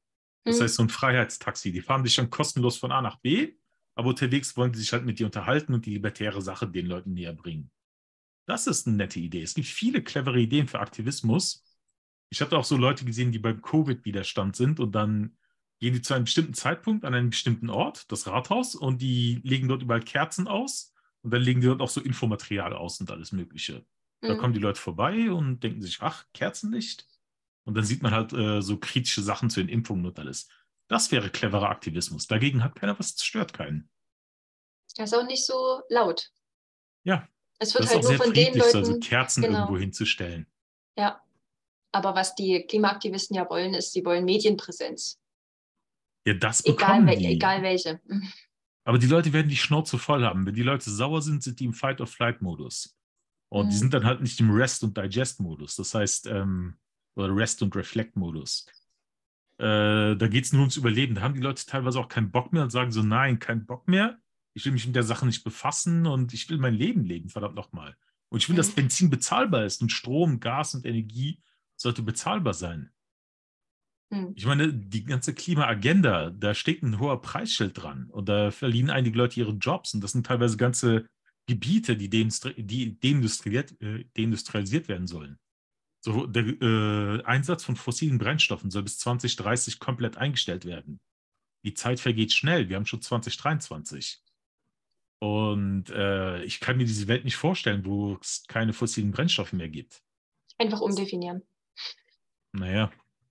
Das Mhm. heißt, so ein Freiheitstaxi. Die fahren dich dann kostenlos von A nach B, aber unterwegs wollen die sich halt mit dir unterhalten und die libertäre Sache den Leuten näher bringen. Das ist eine nette Idee. Es gibt viele clevere Ideen für Aktivismus. Ich habe auch so Leute gesehen, die beim Covid-Widerstand sind und dann gehen die zu einem bestimmten Zeitpunkt an einen bestimmten Ort, das Rathaus, und die legen dort überall Kerzen aus und dann legen die dort auch so Infomaterial aus und alles Mögliche. Da Mhm. kommen die Leute vorbei und denken sich, ach, Kerzenlicht? Und dann sieht man halt äh, so kritische Sachen zu den Impfungen und alles. Das wäre cleverer Aktivismus. Dagegen hat keiner was, stört keinen. Das ist auch nicht so laut. Ja, Es wird das ist halt auch nur sehr von den friedlich, so, also Leuten. Kerzen Genau. irgendwo hinzustellen. Ja. Aber was die Klimaaktivisten ja wollen, ist, sie wollen Medienpräsenz. Ja, das Egal, bekommen wel die. egal welche. Mhm. Aber die Leute werden die Schnauze voll haben. Wenn die Leute sauer sind, sind die im Fight-or-Flight-Modus. Und die Mhm. sind dann halt nicht im Rest- und Digest-Modus. Das heißt, ähm, oder Rest- und Reflect-Modus. Äh, da geht es nur ums Überleben. Da haben die Leute teilweise auch keinen Bock mehr und sagen so, nein, kein Bock mehr. Ich will mich mit der Sache nicht befassen und ich will mein Leben leben, verdammt nochmal. Und ich will, dass Mhm. Benzin bezahlbar ist und Strom, Gas und Energie sollte bezahlbar sein. Mhm. Ich meine, die ganze Klimaagenda, da steht ein hoher Preisschild dran und da verlieren einige Leute ihre Jobs und das sind teilweise ganze Gebiete, die, deindustri die deindustrialisiert, äh, deindustrialisiert werden sollen. So, der äh, Einsatz von fossilen Brennstoffen soll bis zwanzig dreißig komplett eingestellt werden. Die Zeit vergeht schnell, wir haben schon zwanzig dreiundzwanzig. Und äh, ich kann mir diese Welt nicht vorstellen, wo es keine fossilen Brennstoffe mehr gibt. Einfach umdefinieren. Naja.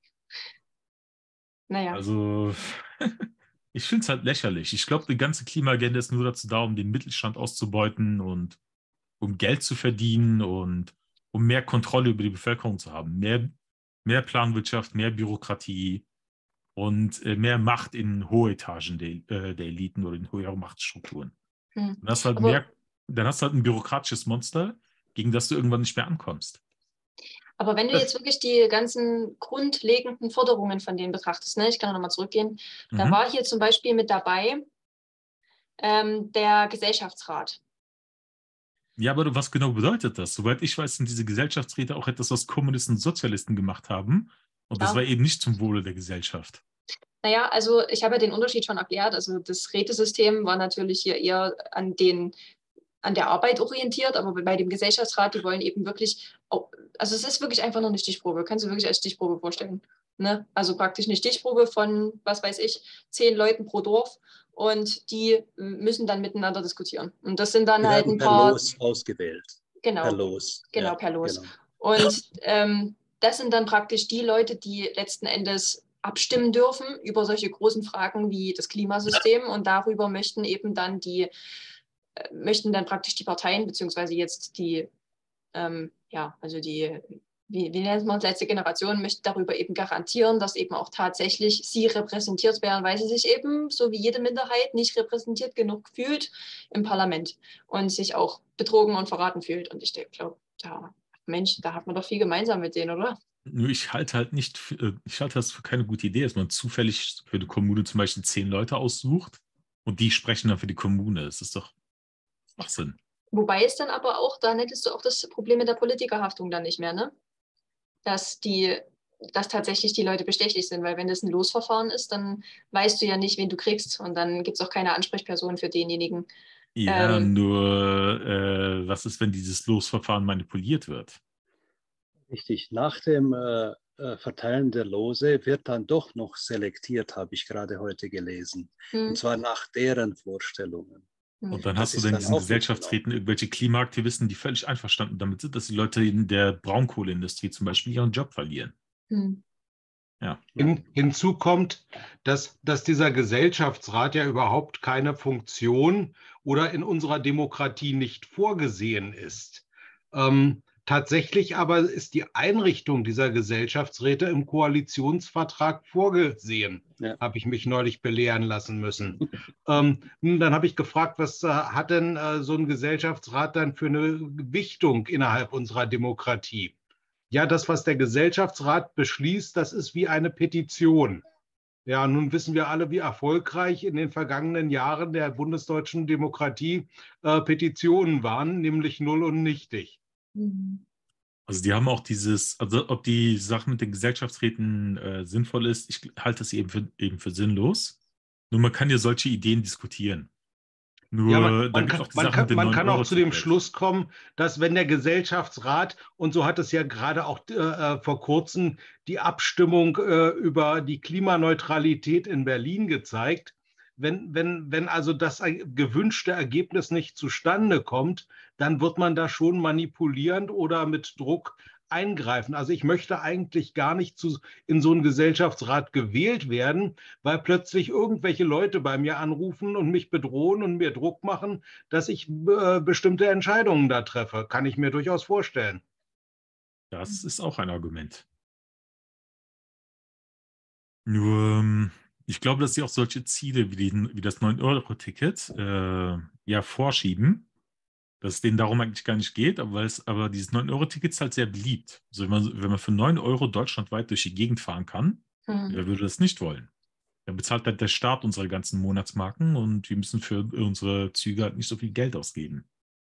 Naja. Also, ich finde es halt lächerlich. Ich glaube, die ganze Klimaagenda ist nur dazu da, um den Mittelstand auszubeuten und um Geld zu verdienen und um mehr Kontrolle über die Bevölkerung zu haben. Mehr, mehr Planwirtschaft, mehr Bürokratie und äh, mehr Macht in hohe Etagen der, äh, der Eliten oder in höhere Machtstrukturen. Hm. Dann hast du halt Aber, mehr, dann hast du halt ein bürokratisches Monster, gegen das du irgendwann nicht mehr ankommst. aber wenn du jetzt wirklich die ganzen grundlegenden Forderungen von denen betrachtest, ne, ich kann nochmal zurückgehen, Mhm. da war hier zum Beispiel mit dabei ähm, der Gesellschaftsrat. Ja, aber was genau bedeutet das? Soweit ich weiß, sind diese Gesellschaftsräte auch etwas, was Kommunisten und Sozialisten gemacht haben. Und das Ja. war eben nicht zum Wohle der Gesellschaft. Naja, also ich habe ja den Unterschied schon erklärt. Also das Rätesystem war natürlich hier eher an, den, an der Arbeit orientiert, aber bei dem Gesellschaftsrat, die wollen eben wirklich, also es ist wirklich einfach nur eine Stichprobe, kannst du wirklich als Stichprobe vorstellen. Ne? Also praktisch eine Stichprobe von, was weiß ich, zehn Leuten pro Dorf und die müssen dann miteinander diskutieren. Und das sind dann Die halt werden ein per paar... Los ausgewählt. Genau, Per Los. genau, Ja, per Los. genau. Und ähm, das sind dann praktisch die Leute, die letzten Endes abstimmen dürfen über solche großen Fragen wie das Klimasystem und darüber möchten eben dann die, äh, möchten dann praktisch die Parteien, beziehungsweise jetzt die, ähm, ja, also die, wie, wie nennt man es, letzte Generation, möchte darüber eben garantieren, dass eben auch tatsächlich sie repräsentiert werden, weil sie sich eben, so wie jede Minderheit, nicht repräsentiert genug fühlt im Parlament und sich auch betrogen und verraten fühlt. Und ich glaube, da, Mensch, da hat man doch viel gemeinsam mit denen, oder? Nur ich halte halt nicht, für, ich halte das für keine gute Idee, dass man zufällig für die Kommune zum Beispiel zehn Leute aussucht und die sprechen dann für die Kommune. Das ist doch Schwachsinn. Wobei es dann aber auch, dann hättest du auch das Problem mit der Politikerhaftung dann nicht mehr, ne? Dass die, dass tatsächlich die Leute bestechlich sind, weil wenn das ein Losverfahren ist, dann weißt du ja nicht, wen du kriegst und dann gibt es auch keine Ansprechperson für denjenigen. Ja, Ähm, nur äh, was ist, wenn dieses Losverfahren manipuliert wird? Richtig. Nach dem äh, äh, Verteilen der Lose wird dann doch noch selektiert, habe ich gerade heute gelesen. hm, Und zwar nach deren Vorstellungen. hm. Und dann Das hast du ist dann dann diesen auch Gesellschaftsräten irgendwelche Klimaaktivisten, die völlig einverstanden damit sind, dass die Leute in der Braunkohleindustrie zum Beispiel ihren Job verlieren. Hm. Ja. Hin, hinzu kommt, dass, dass dieser Gesellschaftsrat ja überhaupt keine Funktion oder in unserer Demokratie nicht vorgesehen ist. Ähm, tatsächlich aber ist die Einrichtung dieser Gesellschaftsräte im Koalitionsvertrag vorgesehen, Ja. habe ich mich neulich belehren lassen müssen. ähm, dann habe ich gefragt, was äh, hat denn äh, so ein Gesellschaftsrat dann für eine Gewichtung innerhalb unserer Demokratie? Ja, das, was der Gesellschaftsrat beschließt, das ist wie eine Petition. Ja, nun wissen wir alle, wie erfolgreich in den vergangenen Jahren der bundesdeutschen Demokratie äh, Petitionen waren, nämlich null und nichtig. Mhm. Also die haben auch dieses, also ob die Sache mit den Gesellschaftsräten äh, sinnvoll ist, ich halte das eben für, eben für sinnlos. Nur man kann ja solche Ideen diskutieren. Nur Ja, man, da man, gibt es kann, auch die man, Sache kann, mit dem man neun kann Euro auch zu dem Ticket. Schluss kommen, dass wenn der Gesellschaftsrat, und so hat es ja gerade auch äh, vor kurzem die Abstimmung äh, über die Klimaneutralität in Berlin gezeigt, wenn, wenn, wenn also das gewünschte Ergebnis nicht zustande kommt, dann wird man da schon manipulierend oder mit Druck eingreifen. Also ich möchte eigentlich gar nicht zu, in so einen Gesellschaftsrat gewählt werden, weil plötzlich irgendwelche Leute bei mir anrufen und mich bedrohen und mir Druck machen, dass ich äh, bestimmte Entscheidungen da treffe. Kann ich mir durchaus vorstellen. Das ist auch ein Argument. Nur, ähm, ich glaube, dass sie auch solche Ziele wie, die, wie das neun Euro Ticket äh, ja vorschieben, dass es denen darum eigentlich gar nicht geht, aber, es, aber dieses neun Euro Ticket ist halt sehr beliebt. Also wenn man, wenn man für neun Euro deutschlandweit durch die Gegend fahren kann, Hm. wer würde das nicht wollen? Dann bezahlt halt der Staat unsere ganzen Monatsmarken und wir müssen für unsere Züge halt nicht so viel Geld ausgeben.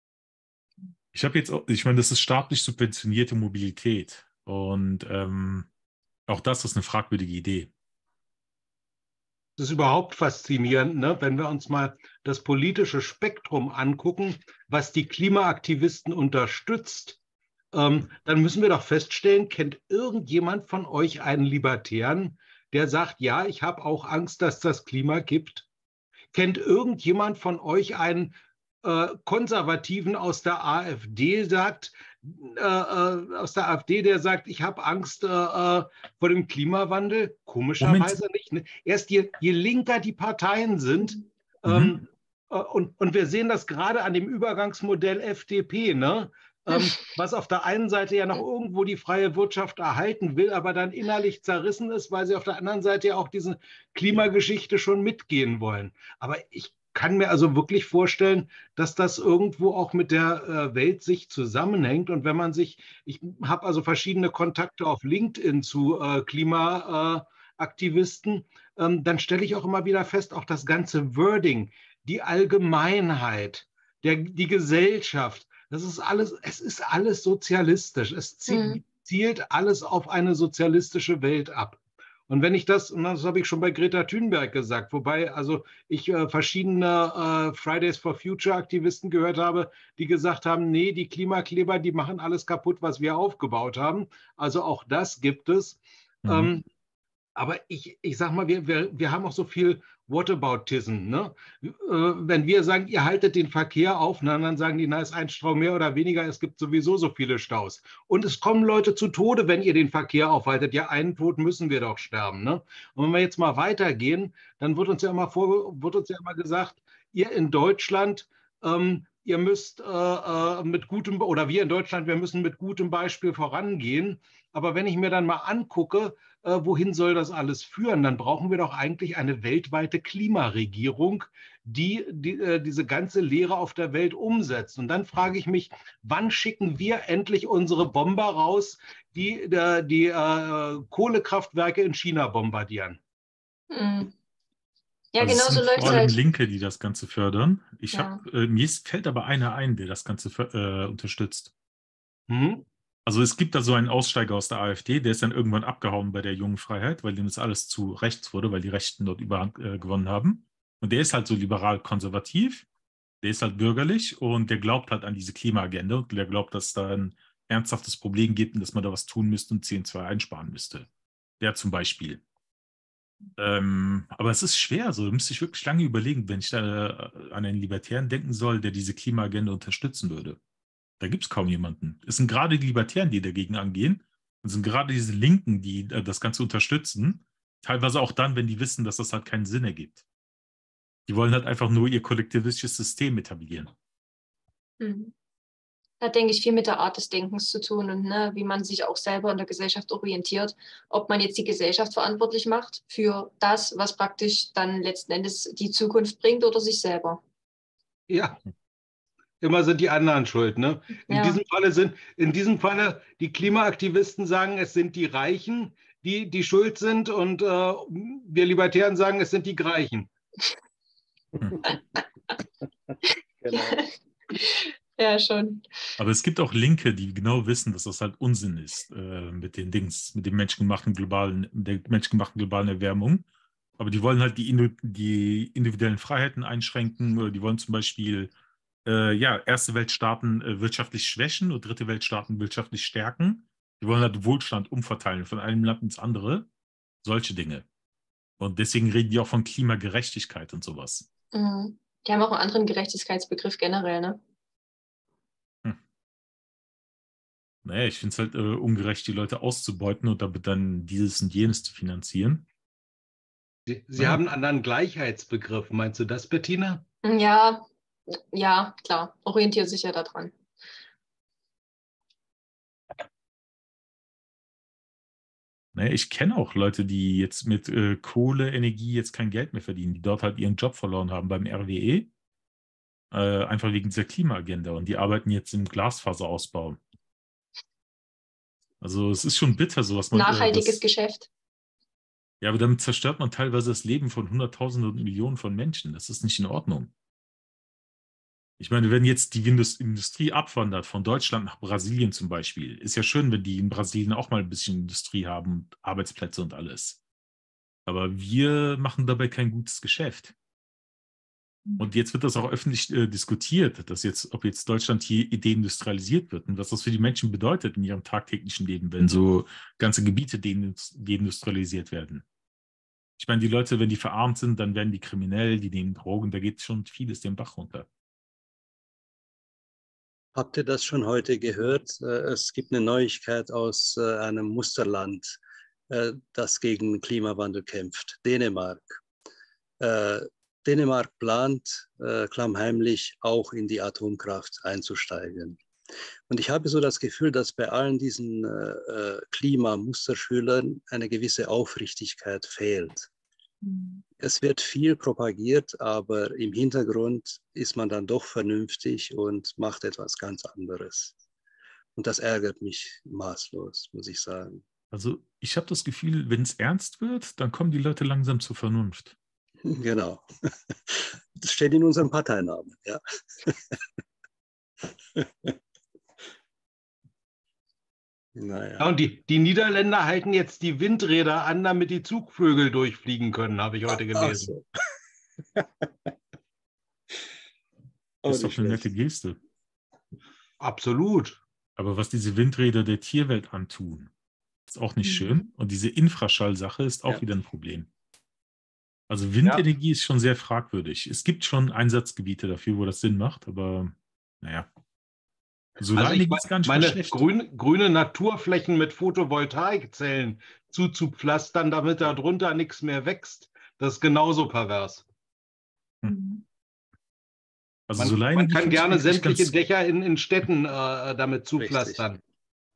Ich habe jetzt, auch, ich meine, das ist staatlich subventionierte Mobilität und ähm, auch das ist eine fragwürdige Idee. Das ist überhaupt faszinierend, ne? Wenn wir uns mal das politische Spektrum angucken, was die Klimaaktivisten unterstützt, ähm, dann müssen wir doch feststellen, kennt irgendjemand von euch einen Libertären, der sagt, ja, ich habe auch Angst, dass das Klima kippt? Kennt irgendjemand von euch einen äh, Konservativen aus der AfD, sagt, äh, äh, aus der AfD, der sagt, ich habe Angst äh, äh, vor dem Klimawandel? Komischerweise Moment. nicht. Ne? Erst je, je linker die Parteien sind, Mhm. ähm, äh, und, und wir sehen das gerade an dem Übergangsmodell F D P, ne? ähm, was auf der einen Seite ja noch irgendwo die freie Wirtschaft erhalten will, aber dann innerlich zerrissen ist, weil sie auf der anderen Seite ja auch diese Klimageschichte schon mitgehen wollen. Aber ich kann mir also wirklich vorstellen, dass das irgendwo auch mit der äh, Weltsicht zusammenhängt. Und wenn man sich, ich habe also verschiedene Kontakte auf LinkedIn zu äh, Klimaaktivisten, ähm, dann stelle ich auch immer wieder fest, auch das ganze Wording, die Allgemeinheit, der, die Gesellschaft, das ist alles, es ist alles sozialistisch. Es zielt, Hm. zielt alles auf eine sozialistische Welt ab. Und wenn ich das, und das habe ich schon bei Greta Thunberg gesagt, wobei also ich äh, verschiedene äh, Fridays for Future Aktivisten gehört habe, die gesagt haben, nee, die Klimakleber, die machen alles kaputt, was wir aufgebaut haben. Also auch das gibt es. Mhm. Ähm, aber ich, ich sag mal, wir, wir, wir haben auch so viel Whataboutism. Ne? Äh, wenn wir sagen, ihr haltet den Verkehr auf, na, dann sagen die, na, ist ein Stau mehr oder weniger, es gibt sowieso so viele Staus. Und es kommen Leute zu Tode, wenn ihr den Verkehr aufhaltet. Ja, einen Tod müssen wir doch sterben. Ne? Und wenn wir jetzt mal weitergehen, dann wird uns ja immer, vor, wird uns ja immer gesagt, ihr in Deutschland, ähm, ihr müsst äh, äh, mit gutem, oder wir in Deutschland, wir müssen mit gutem Beispiel vorangehen. Aber wenn ich mir dann mal angucke, äh, wohin soll das alles führen, dann brauchen wir doch eigentlich eine weltweite Klimaregierung, die, die äh, diese ganze Lehre auf der Welt umsetzt. Und dann frage ich mich, wann schicken wir endlich unsere Bomber raus, die äh, die äh, Kohlekraftwerke in China bombardieren? Hm. Ja, Also genau es so sind läuft vor es allem halt. Linke, die das Ganze fördern. Ich Ja. hab, äh, mir ist, fällt aber einer ein, der das Ganze för- äh, unterstützt. Hm? Also es gibt da so einen Aussteiger aus der AfD, der ist dann irgendwann abgehauen bei der Jungen Freiheit, weil dem das alles zu rechts wurde, weil die Rechten dort Überhand äh, gewonnen haben. Und der ist halt so liberal-konservativ, der ist halt bürgerlich und der glaubt halt an diese Klimaagenda und der glaubt, dass es da ein ernsthaftes Problem gibt und dass man da was tun müsste und C O zwei einsparen müsste. Der zum Beispiel. Ähm, aber es ist schwer, so da müsste ich wirklich lange überlegen, wenn ich da äh, an einen Libertären denken soll, der diese Klimaagenda unterstützen würde. Da gibt es kaum jemanden. Es sind gerade die Libertären, die dagegen angehen. Und es sind gerade diese Linken, die äh, das Ganze unterstützen. Teilweise auch dann, wenn die wissen, dass das halt keinen Sinn ergibt. Die wollen halt einfach nur ihr kollektivistisches System etablieren. Mhm. Hat, denke ich, viel mit der Art des Denkens zu tun und ne, wie man sich auch selber in der Gesellschaft orientiert. Ob man jetzt die Gesellschaft verantwortlich macht für das, was praktisch dann letzten Endes die Zukunft bringt oder sich selber. Ja. Immer sind die anderen schuld. Ne? In, Ja. diesem Falle sind, in diesem Falle, die Klimaaktivisten sagen, es sind die Reichen, die, die schuld sind und äh, wir Libertären sagen, es sind die Greichen. Genau. Ja, schon. Aber es gibt auch Linke, die genau wissen, dass das halt Unsinn ist äh, mit den Dings, mit dem menschengemachten globalen, der menschengemachten globalen Erwärmung. Aber die wollen halt die, Indu- die individuellen Freiheiten einschränken. Oder die wollen zum Beispiel äh, ja, erste Weltstaaten äh, wirtschaftlich schwächen und dritte Weltstaaten wirtschaftlich stärken. Die wollen halt Wohlstand umverteilen von einem Land ins andere. Solche Dinge. Und deswegen reden die auch von Klimagerechtigkeit und sowas. Mhm. Die haben auch einen anderen Gerechtigkeitsbegriff generell, ne? Hm. Naja, ich finde es halt äh, ungerecht, die Leute auszubeuten und damit dann dieses und jenes zu finanzieren. Sie, Sie Ja. haben einen anderen Gleichheitsbegriff. Meinst du das, Bettina? Ja, ja, klar. Orientiert sich ja daran. Naja, ich kenne auch Leute, die jetzt mit äh, Kohleenergie jetzt kein Geld mehr verdienen, die dort halt ihren Job verloren haben beim R W E. Äh, einfach wegen dieser Klimaagenda. Und die arbeiten jetzt im Glasfaserausbau. Also es ist schon bitter, so was man... Nachhaltiges äh, das, Geschäft. Ja, aber damit zerstört man teilweise das Leben von Hunderttausenden und Millionen von Menschen. Das ist nicht in Ordnung. Ich meine, wenn jetzt die Indus- Industrie abwandert, von Deutschland nach Brasilien zum Beispiel, ist ja schön, wenn die in Brasilien auch mal ein bisschen Industrie haben und Arbeitsplätze und alles. Aber wir machen dabei kein gutes Geschäft. Und jetzt wird das auch öffentlich äh, diskutiert, dass jetzt, ob jetzt Deutschland hier deindustrialisiert wird und was das für die Menschen bedeutet in ihrem tagtäglichen Leben, wenn so ganze Gebiete deindustrialisiert werden. Ich meine, die Leute, wenn die verarmt sind, dann werden die kriminell, die nehmen Drogen, da geht schon vieles den Bach runter. Habt ihr das schon heute gehört? Es gibt eine Neuigkeit aus einem Musterland, das gegen Klimawandel kämpft, Dänemark. Dänemark plant klammheimlich auch in die Atomkraft einzusteigen. Und ich habe so das Gefühl, dass bei allen diesen Klimamusterschülern eine gewisse Aufrichtigkeit fehlt. Es wird viel propagiert, aber im Hintergrund ist man dann doch vernünftig und macht etwas ganz anderes. Und das ärgert mich maßlos, muss ich sagen. Also ich habe das Gefühl, wenn es ernst wird, dann kommen die Leute langsam zur Vernunft. Genau. Das steht in unserem Parteinamen, ja. Naja. Ja, und die, die Niederländer halten jetzt die Windräder an, damit die Zugvögel durchfliegen können, habe ich heute gelesen. Ach so. Das ist doch eine nette Geste. Absolut. Aber was diese Windräder der Tierwelt antun, ist auch nicht mhm. schön. Und diese Infraschallsache ist auch ja. wieder ein Problem. Also Windenergie ja. ist schon sehr fragwürdig. Es gibt schon Einsatzgebiete dafür, wo das Sinn macht, aber naja. Solarenergie also ist gar nicht meine schlecht. Grün, grüne Naturflächen mit Photovoltaikzellen zuzupflastern, damit da drunter nichts mehr wächst, das ist genauso pervers. Hm. Also man, Solarenergie man kann gerne sämtliche ganz... Dächer in, in Städten äh, damit zupflastern. Richtig.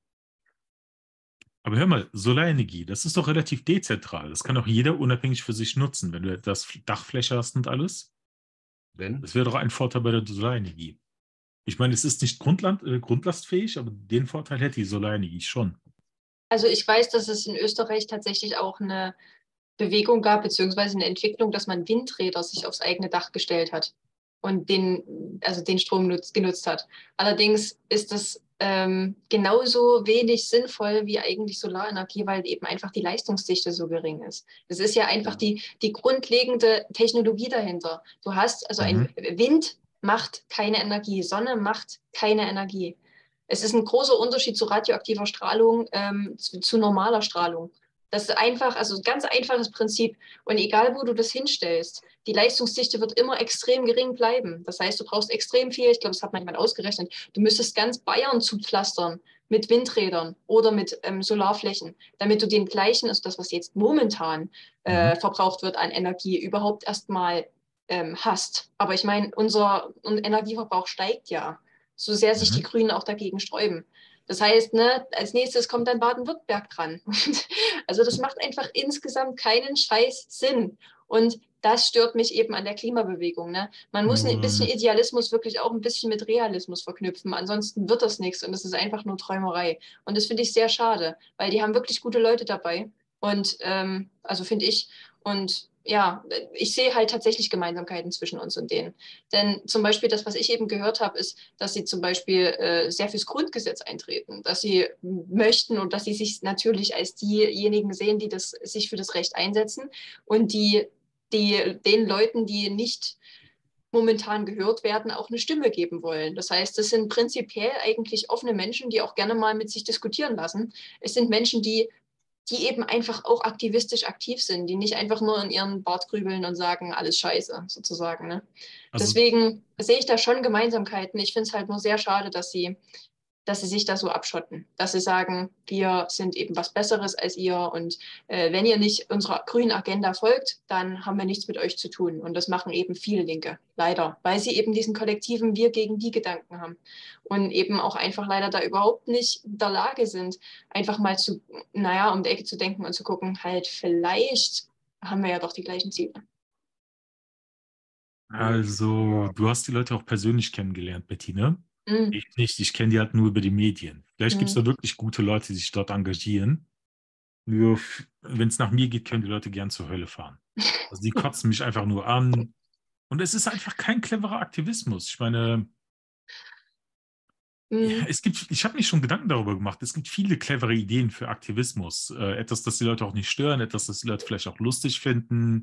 Aber hör mal, Solarenergie, das ist doch relativ dezentral. Das kann auch jeder unabhängig für sich nutzen, wenn du das Dachfläche hast und alles. Wenn? Das wäre doch ein Vorteil bei der Solarenergie. Ich meine, es ist nicht Grundland, äh, grundlastfähig, aber den Vorteil hätte die Solarenergie schon. Also ich weiß, dass es in Österreich tatsächlich auch eine Bewegung gab, beziehungsweise eine Entwicklung, dass man Windräder sich aufs eigene Dach gestellt hat und den, also den Strom nutz, genutzt hat. Allerdings ist das ähm, genauso wenig sinnvoll wie eigentlich Solarenergie, weil eben einfach die Leistungsdichte so gering ist. Das ist ja einfach die, die grundlegende Technologie dahinter. Du hast also mhm. ein Wind macht keine Energie, Sonne macht keine Energie. Es ist ein großer Unterschied zu radioaktiver Strahlung, ähm, zu, zu normaler Strahlung. Das ist einfach, also ein ganz einfaches Prinzip. Und egal, wo du das hinstellst, die Leistungsdichte wird immer extrem gering bleiben. Das heißt, du brauchst extrem viel, ich glaube, das hat man jemand ausgerechnet, du müsstest ganz Bayern zupflastern mit Windrädern oder mit ähm, Solarflächen, damit du den gleichen, also das, was jetzt momentan äh, mhm. verbraucht wird an Energie, überhaupt erstmal ähm, hast. Aber ich meine, unser Energieverbrauch steigt ja, so sehr sich mhm. die Grünen auch dagegen sträuben. Das heißt, ne, als nächstes kommt dann Baden-Württemberg dran. Also das macht einfach insgesamt keinen Scheiß Sinn. Und das stört mich eben an der Klimabewegung. Ne? Man muss ein bisschen Idealismus wirklich auch ein bisschen mit Realismus verknüpfen. Ansonsten wird das nichts und es ist einfach nur Träumerei. Und das finde ich sehr schade, weil die haben wirklich gute Leute dabei. Und ähm, also finde ich. Und ja, ich sehe halt tatsächlich Gemeinsamkeiten zwischen uns und denen. Denn zum Beispiel das, was ich eben gehört habe, ist, dass sie zum Beispiel äh, sehr fürs Grundgesetz eintreten, dass sie möchten und dass sie sich natürlich als diejenigen sehen, die das, sich für das Recht einsetzen und die, die den Leuten, die nicht momentan gehört werden, auch eine Stimme geben wollen. Das heißt, das sind prinzipiell eigentlich offene Menschen, die auch gerne mal mit sich diskutieren lassen. Es sind Menschen, die die eben einfach auch aktivistisch aktiv sind, die nicht einfach nur in ihren Bart grübeln und sagen, alles scheiße, sozusagen. Ne? Also, Deswegen sehe ich da schon Gemeinsamkeiten. Ich finde es halt nur sehr schade, dass sie, dass sie sich da so abschotten, dass sie sagen, wir sind eben was Besseres als ihr und äh, wenn ihr nicht unserer grünen Agenda folgt, dann haben wir nichts mit euch zu tun. Und das machen eben viele Linke, leider, weil sie eben diesen kollektiven Wir gegen die Gedanken haben und eben auch einfach leider da überhaupt nicht in der Lage sind, einfach mal zu, naja, um die Ecke zu denken und zu gucken, halt vielleicht haben wir ja doch die gleichen Ziele. also, du hast die Leute auch persönlich kennengelernt, Bettina. Mhm. Ich nicht, ich kenne die halt nur über die Medien. Vielleicht gibt es Mhm. da wirklich gute Leute, die sich dort engagieren. Nur, wenn es nach mir geht, können die Leute gern zur Hölle fahren. Also die kotzen mich einfach nur an. Und es ist einfach kein cleverer Aktivismus. Ich meine, ja, Mhm. es gibt, ich habe mich schon Gedanken darüber gemacht. Es gibt viele clevere Ideen für Aktivismus. Äh, etwas, das die Leute auch nicht stören, etwas, das die Leute vielleicht auch lustig finden.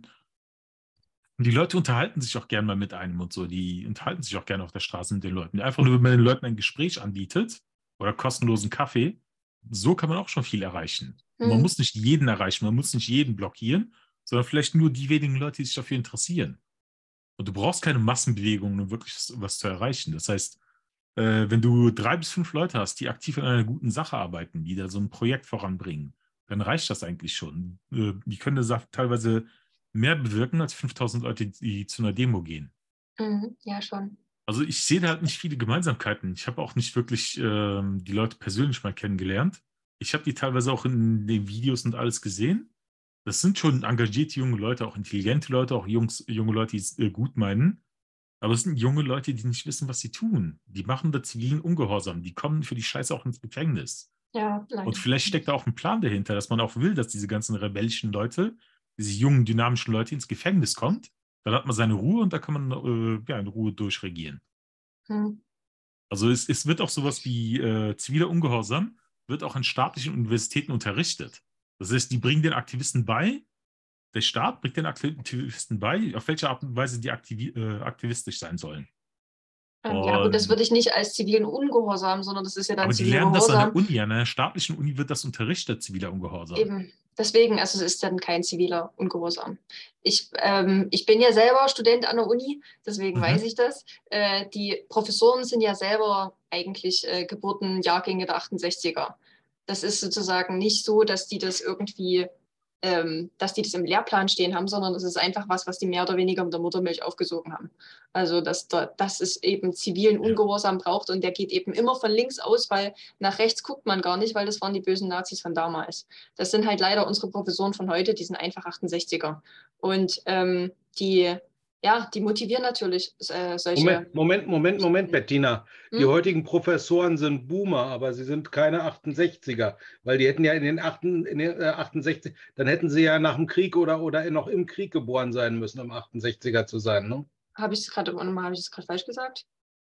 Und die Leute unterhalten sich auch gerne mal mit einem und so. Die unterhalten sich auch gerne auf der Straße mit den Leuten. Einfach nur, wenn man den Leuten ein Gespräch anbietet oder kostenlosen Kaffee, so kann man auch schon viel erreichen. Und man Mhm. muss nicht jeden erreichen, man muss nicht jeden blockieren, sondern vielleicht nur die wenigen Leute, die sich dafür interessieren. Und du brauchst keine Massenbewegung, um wirklich was, was zu erreichen. Das heißt, äh, wenn du drei bis fünf Leute hast, die aktiv an einer guten Sache arbeiten, die da so ein Projekt voranbringen, dann reicht das eigentlich schon. Äh, die können da teilweise mehr bewirken als fünftausend Leute, die zu einer Demo gehen. Mhm. Ja, schon. Also ich sehe da halt nicht viele Gemeinsamkeiten. Ich habe auch nicht wirklich ähm, die Leute persönlich mal kennengelernt. Ich habe die teilweise auch in den Videos und alles gesehen. Das sind schon engagierte junge Leute, auch intelligente Leute, auch Jungs, junge Leute, die es äh, gut meinen. Aber es sind junge Leute, die nicht wissen, was sie tun. Die machen da zivilen Ungehorsam. Die kommen für die Scheiße auch ins Gefängnis. Ja, leider. Und vielleicht steckt da auch ein Plan dahinter, dass man auch will, dass diese ganzen rebellischen Leute, diese jungen, dynamischen Leute ins Gefängnis kommt. Dann hat man seine Ruhe und da kann man äh, ja, in Ruhe durchregieren. Mhm. Also es, es wird auch sowas wie äh, ziviler Ungehorsam, wird auch an staatlichen Universitäten unterrichtet. Das heißt, die bringen den Aktivisten bei, der Staat bringt den Aktivisten bei, auf welche Art und Weise die aktivi äh, aktivistisch sein sollen. Ähm, ja, gut, das Und, würde ich nicht als zivilen Ungehorsam, sondern das ist ja dann aber die ziviler lernen das an der Gehorsam. Uni, an einer staatlichen Uni wird das unterrichtet, ziviler Ungehorsam. Eben. Deswegen, also es ist dann kein ziviler Ungehorsam. Ich, ähm, ich bin ja selber Student an der Uni, deswegen Mhm. weiß ich das. Äh, die Professoren sind ja selber eigentlich äh, Geburtenjahrgänge der achtundsechziger. Das ist sozusagen nicht so, dass die das irgendwie, ähm, dass die das im Lehrplan stehen haben, sondern das ist einfach was, was die mehr oder weniger mit der Muttermilch aufgesogen haben. Also, dass, da, dass es eben zivilen Ungehorsam braucht und der geht eben immer von links aus, weil nach rechts guckt man gar nicht, weil das waren die bösen Nazis von damals. Das sind halt leider unsere Professoren von heute, die sind einfach achtundsechziger. Und ähm, die, ja, die motivieren natürlich äh, solche... Moment, Moment, Moment, Moment, Bettina. Die Hm? heutigen Professoren sind Boomer, aber sie sind keine achtundsechziger, weil die hätten ja in den, achten, in den äh, achtundsechzig, dann hätten sie ja nach dem Krieg oder, oder noch im Krieg geboren sein müssen, um achtundsechziger zu sein, ne? Habe ich es gerade hab ich es gerade falsch gesagt?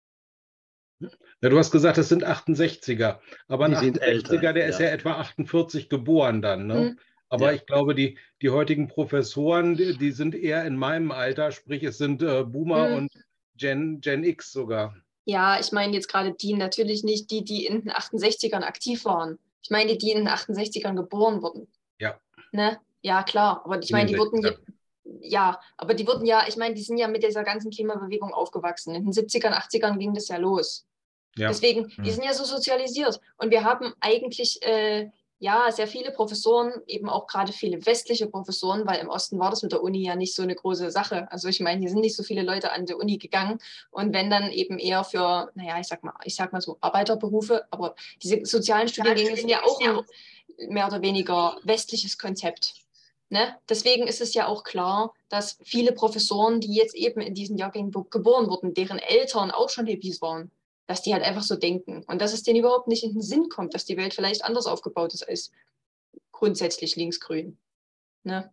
Ja, du hast gesagt, es sind achtundsechziger, aber ein Die sind achtundsechziger, älter, der ist ja. ja etwa achtundvierzig geboren dann, ne? Hm. Aber Ja. ich glaube, die, die heutigen Professoren, die, die sind eher in meinem Alter, sprich es sind äh, Boomer Hm. und Gen, Gen X sogar. Ja, ich meine jetzt gerade die, natürlich nicht die, die in den achtundsechzigern aktiv waren. Ich meine die, die in den achtundsechzigern geboren wurden. Ja. Ne? Ja, klar. Aber ich In meine, den die wurden ja, sechzigern. ja, aber die wurden ja, ich meine, die sind ja mit dieser ganzen Klimabewegung aufgewachsen. In den siebzigern, achtzigern ging das ja los. Ja. Deswegen, die Mhm. sind ja so sozialisiert. Und wir haben eigentlich äh, ja sehr viele Professoren, eben auch gerade viele westliche Professoren, weil im Osten war das mit der Uni ja nicht so eine große Sache. Also ich meine, hier sind nicht so viele Leute an der Uni gegangen und wenn dann eben eher für, naja, ich sag mal, ich sag mal so Arbeiterberufe, aber diese sozialen Studiengänge sind ja auch ein mehr oder weniger westliches Konzept. Ne? Deswegen ist es ja auch klar, dass viele Professoren, die jetzt eben in diesen Jahrgängen geboren wurden, deren Eltern auch schon Hippies waren, dass die halt einfach so denken und dass es denen überhaupt nicht in den Sinn kommt, dass die Welt vielleicht anders aufgebaut ist als grundsätzlich linksgrün. Ne?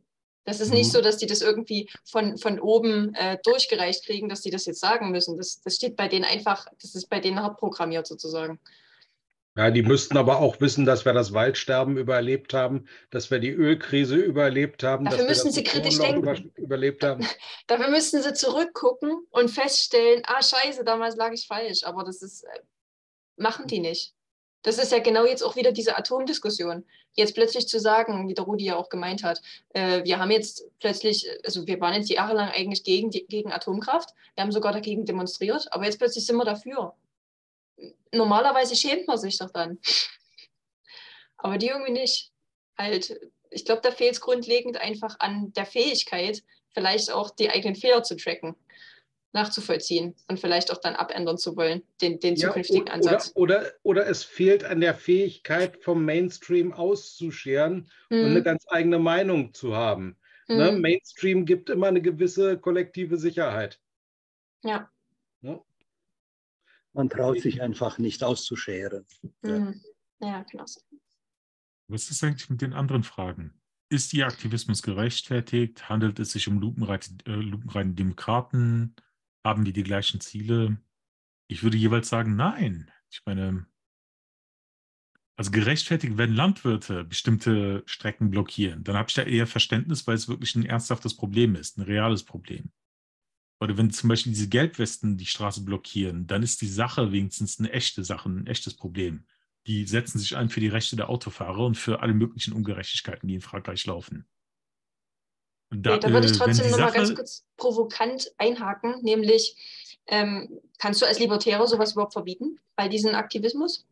Das ist Mhm. nicht so, dass die das irgendwie von, von oben äh, durchgereicht kriegen, dass die das jetzt sagen müssen. Das, das steht bei denen einfach, das ist bei denen hart programmiert sozusagen. Ja, die müssten aber auch wissen, dass wir das Waldsterben überlebt haben, dass wir die Ölkrise überlebt haben, Dafür dass wir müssen das sie kritisch Ozonloch denken. über, überlebt haben. Dafür müssten sie zurückgucken und feststellen, ah scheiße, damals lag ich falsch. Aber das ist, äh, machen die nicht. Das ist ja genau jetzt auch wieder diese Atomdiskussion. Jetzt plötzlich zu sagen, wie der Rudi ja auch gemeint hat, äh, wir haben jetzt plötzlich, also wir waren jetzt jahrelang eigentlich gegen, die, gegen Atomkraft, wir haben sogar dagegen demonstriert, aber jetzt plötzlich sind wir dafür. Normalerweise schämt man sich doch dann. Aber die irgendwie nicht. Halt, ich glaube, da fehlt es grundlegend einfach an der Fähigkeit, vielleicht auch die eigenen Fehler zu tracken, nachzuvollziehen und vielleicht auch dann abändern zu wollen, den, den Ja, zukünftigen oder, Ansatz. oder, oder es fehlt an der Fähigkeit, vom Mainstream auszuscheren Hm. und eine ganz eigene Meinung zu haben. Hm. Ne? Mainstream gibt immer eine gewisse kollektive Sicherheit. Ja. Ne? Man traut sich einfach nicht auszuscheren. Hm. Ja, genau so. Was ist eigentlich mit den anderen Fragen? Ist Ihr Aktivismus gerechtfertigt? Handelt es sich um lupenreine, äh, lupenreine Demokraten? Haben die die gleichen Ziele? Ich würde jeweils sagen, nein. Ich meine, also gerechtfertigt, wenn Landwirte bestimmte Strecken blockieren, dann habe ich da eher Verständnis, weil es wirklich ein ernsthaftes Problem ist, ein reales Problem. Oder wenn zum Beispiel diese Gelbwesten die Straße blockieren, dann ist die Sache wenigstens eine echte Sache, ein echtes Problem. Die setzen sich ein für die Rechte der Autofahrer und für alle möglichen Ungerechtigkeiten, die in Frankreich laufen. Und Da, da würde ich äh, wenn trotzdem die noch mal Sache, ganz kurz provokant einhaken, nämlich ähm, kannst du als Libertärer sowas überhaupt verbieten, all diesen Aktivismus?